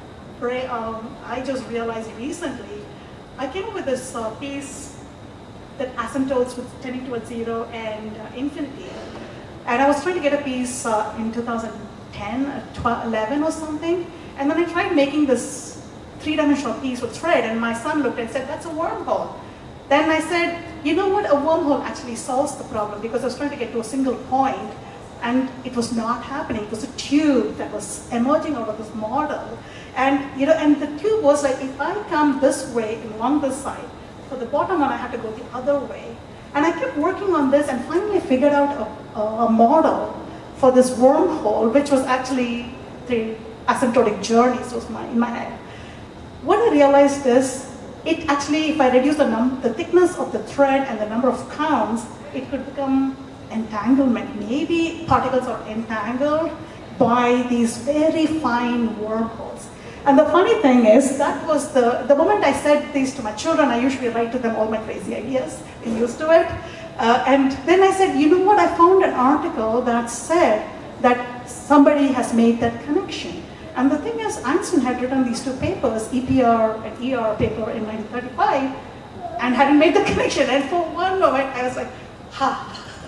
a, um, I just realized recently, I came up with this uh, piece that asymptotes with tending towards zero and uh, infinity. And I was trying to get a piece uh, in two thousand ten, twelve, eleven or something, and then I tried making this three-dimensional piece with thread, and my son looked and said, that's a wormhole. Then I said, you know what, a wormhole actually solves the problem, because I was trying to get to a single point, and it was not happening. It was a tube that was emerging out of this model. And, you know, and the tube was like, if I come this way along this side, for the bottom one I have to go the other way. And I kept working on this, and finally figured out a, a, a model for this wormhole, which was actually the asymptotic journeys was my, in my head. What I realized is, it actually, if I reduce the, num the thickness of the thread and the number of counts, it could become entanglement. Maybe particles are entangled by these very fine wormholes. And the funny thing is, that was the, the moment I said this to my children, I usually write to them all my crazy ideas, they're used to it. Uh, and then I said, you know what, I found an article that said that somebody has made that connection. And the thing is, Einstein had written these two papers, E P R and E R paper in nineteen thirty-five, and hadn't made the connection. And for one moment, I was like, ha.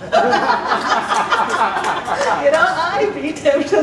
You know, I beat him to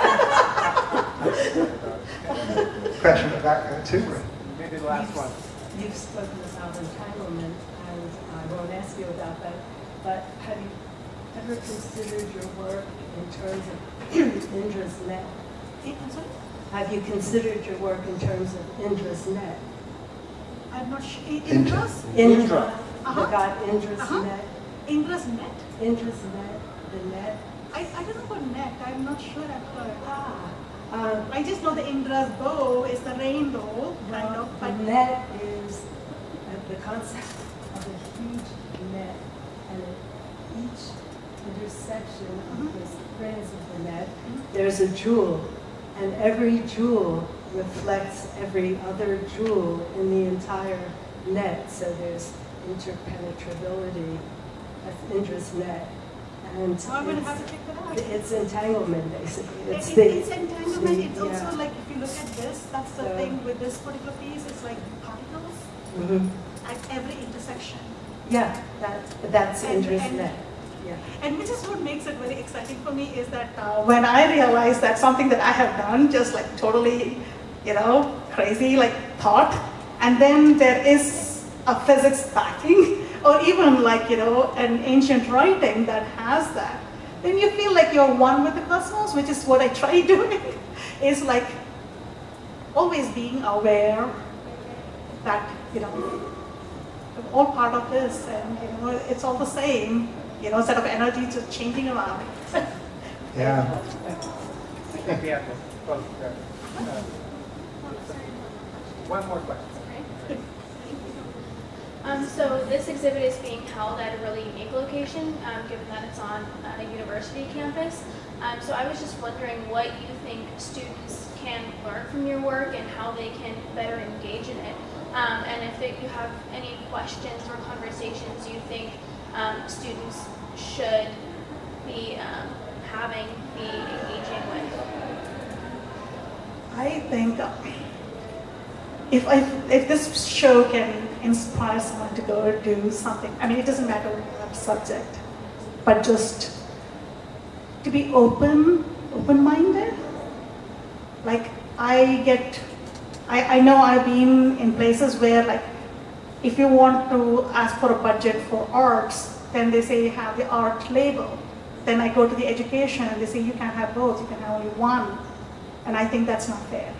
that. Question about that too. Maybe the last one. You've spoken about entanglement, and I won't ask you about that, but have you ever considered your work in terms of Indra's net? Have you considered your work in terms of Indra's net? I'm not sure. Indra's? Indra. Uh-huh. The god Indra's Uh-huh. net. Indra's net? Indra's net. The net. I, I don't know about net. I'm not sure I've heard. Ah. Um, I just know the Indra's bow is the rainbow, kind well, of. the But net is uh, the concept of a huge net, and at each intersection Mm-hmm. of the threads of the net, there's a jewel, and every jewel reflects every other jewel in the entire net. So there's interpenetrability. That's Indra's net. And so I'm going to it's, have to check that out. it's entanglement, basically. It's, It- the, it's entanglement. It's yeah. also like, if you look at this, that's the So- thing with this particular piece, it's like particles Mhm. at every intersection. Yeah, that, that's And- Indra's and- net. Yeah. And which is what makes it very exciting for me is that uh, when I realize that something that I have done, just like totally, you know, crazy, like thought, and then there is a physics backing, or even like, you know, an ancient writing that has that, then you feel like you're one with the cosmos, which is what I try doing, is like always being aware that, you know, we're all part of this, and, you know, it's all the same. You know, set of energy just changing around. Yeah. I think we have to close there. Uh, One more question. Um, so this exhibit is being held at a really unique location, um, given that it's on a university campus. Um, so I was just wondering what you think students can learn from your work and how they can better engage in it. Um, and if it, you have any questions or conversations you think um, students should be um, having, be engaging with. I think uh, if I, if this show can inspire someone to go do something, I mean, it doesn't matter what subject, but just to be open, open-minded. Like I get, I, I know I've been in places where like, if you want to ask for a budget for arts, then they say have the art label. Then I go to the education and they say you can't have both, you can have only one. And I think that's not fair.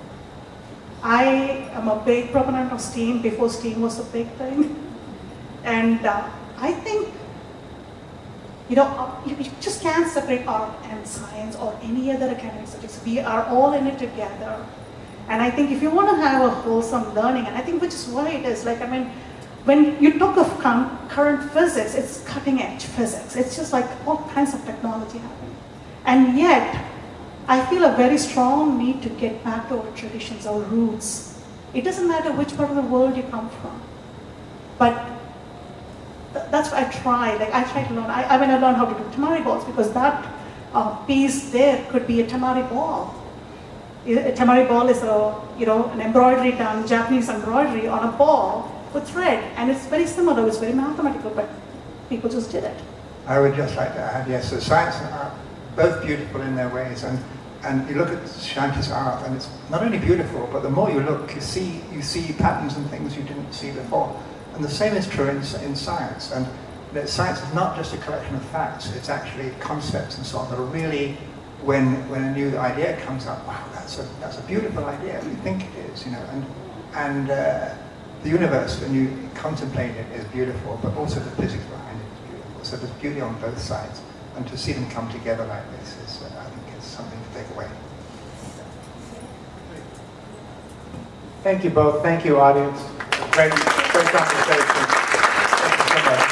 I am a big proponent of STEAM before STEAM was a big thing. And uh, I think, you know, you just can't separate art and science or any other academic subjects. We are all in it together. And I think if you want to have a wholesome learning, and I think which is why it is, like, I mean, when you talk of current physics, it's cutting edge physics. It's just like all kinds of technology happening. And yet, I feel a very strong need to get back to our traditions, our roots. It doesn't matter which part of the world you come from. But th that's what I try. Like I try to learn. I, I mean, I learned how to do tamari balls because that uh, piece there could be a tamari ball. A tamari ball is a, you know, an embroidery done, Japanese embroidery on a ball with thread, and it's very similar. It's very mathematical, but people just did it. I would just like to add, yes, the science and art, both beautiful in their ways, and and you look at Shanti's art, and it's not only beautiful, but the more you look, you see you see patterns and things you didn't see before. And the same is true in, in science. And that science is not just a collection of facts; it's actually concepts and so on that are really, when when a new idea comes up, wow, that's a that's a beautiful idea. We think it is, you know, and and uh, the universe, when you contemplate it, is beautiful, but also the physics behind it is beautiful. So there's beauty on both sides, and to see them come together like this is, uh, I think, is something to take away. Thank you both. Thank you, audience. Great, great conversation. Thank you so much.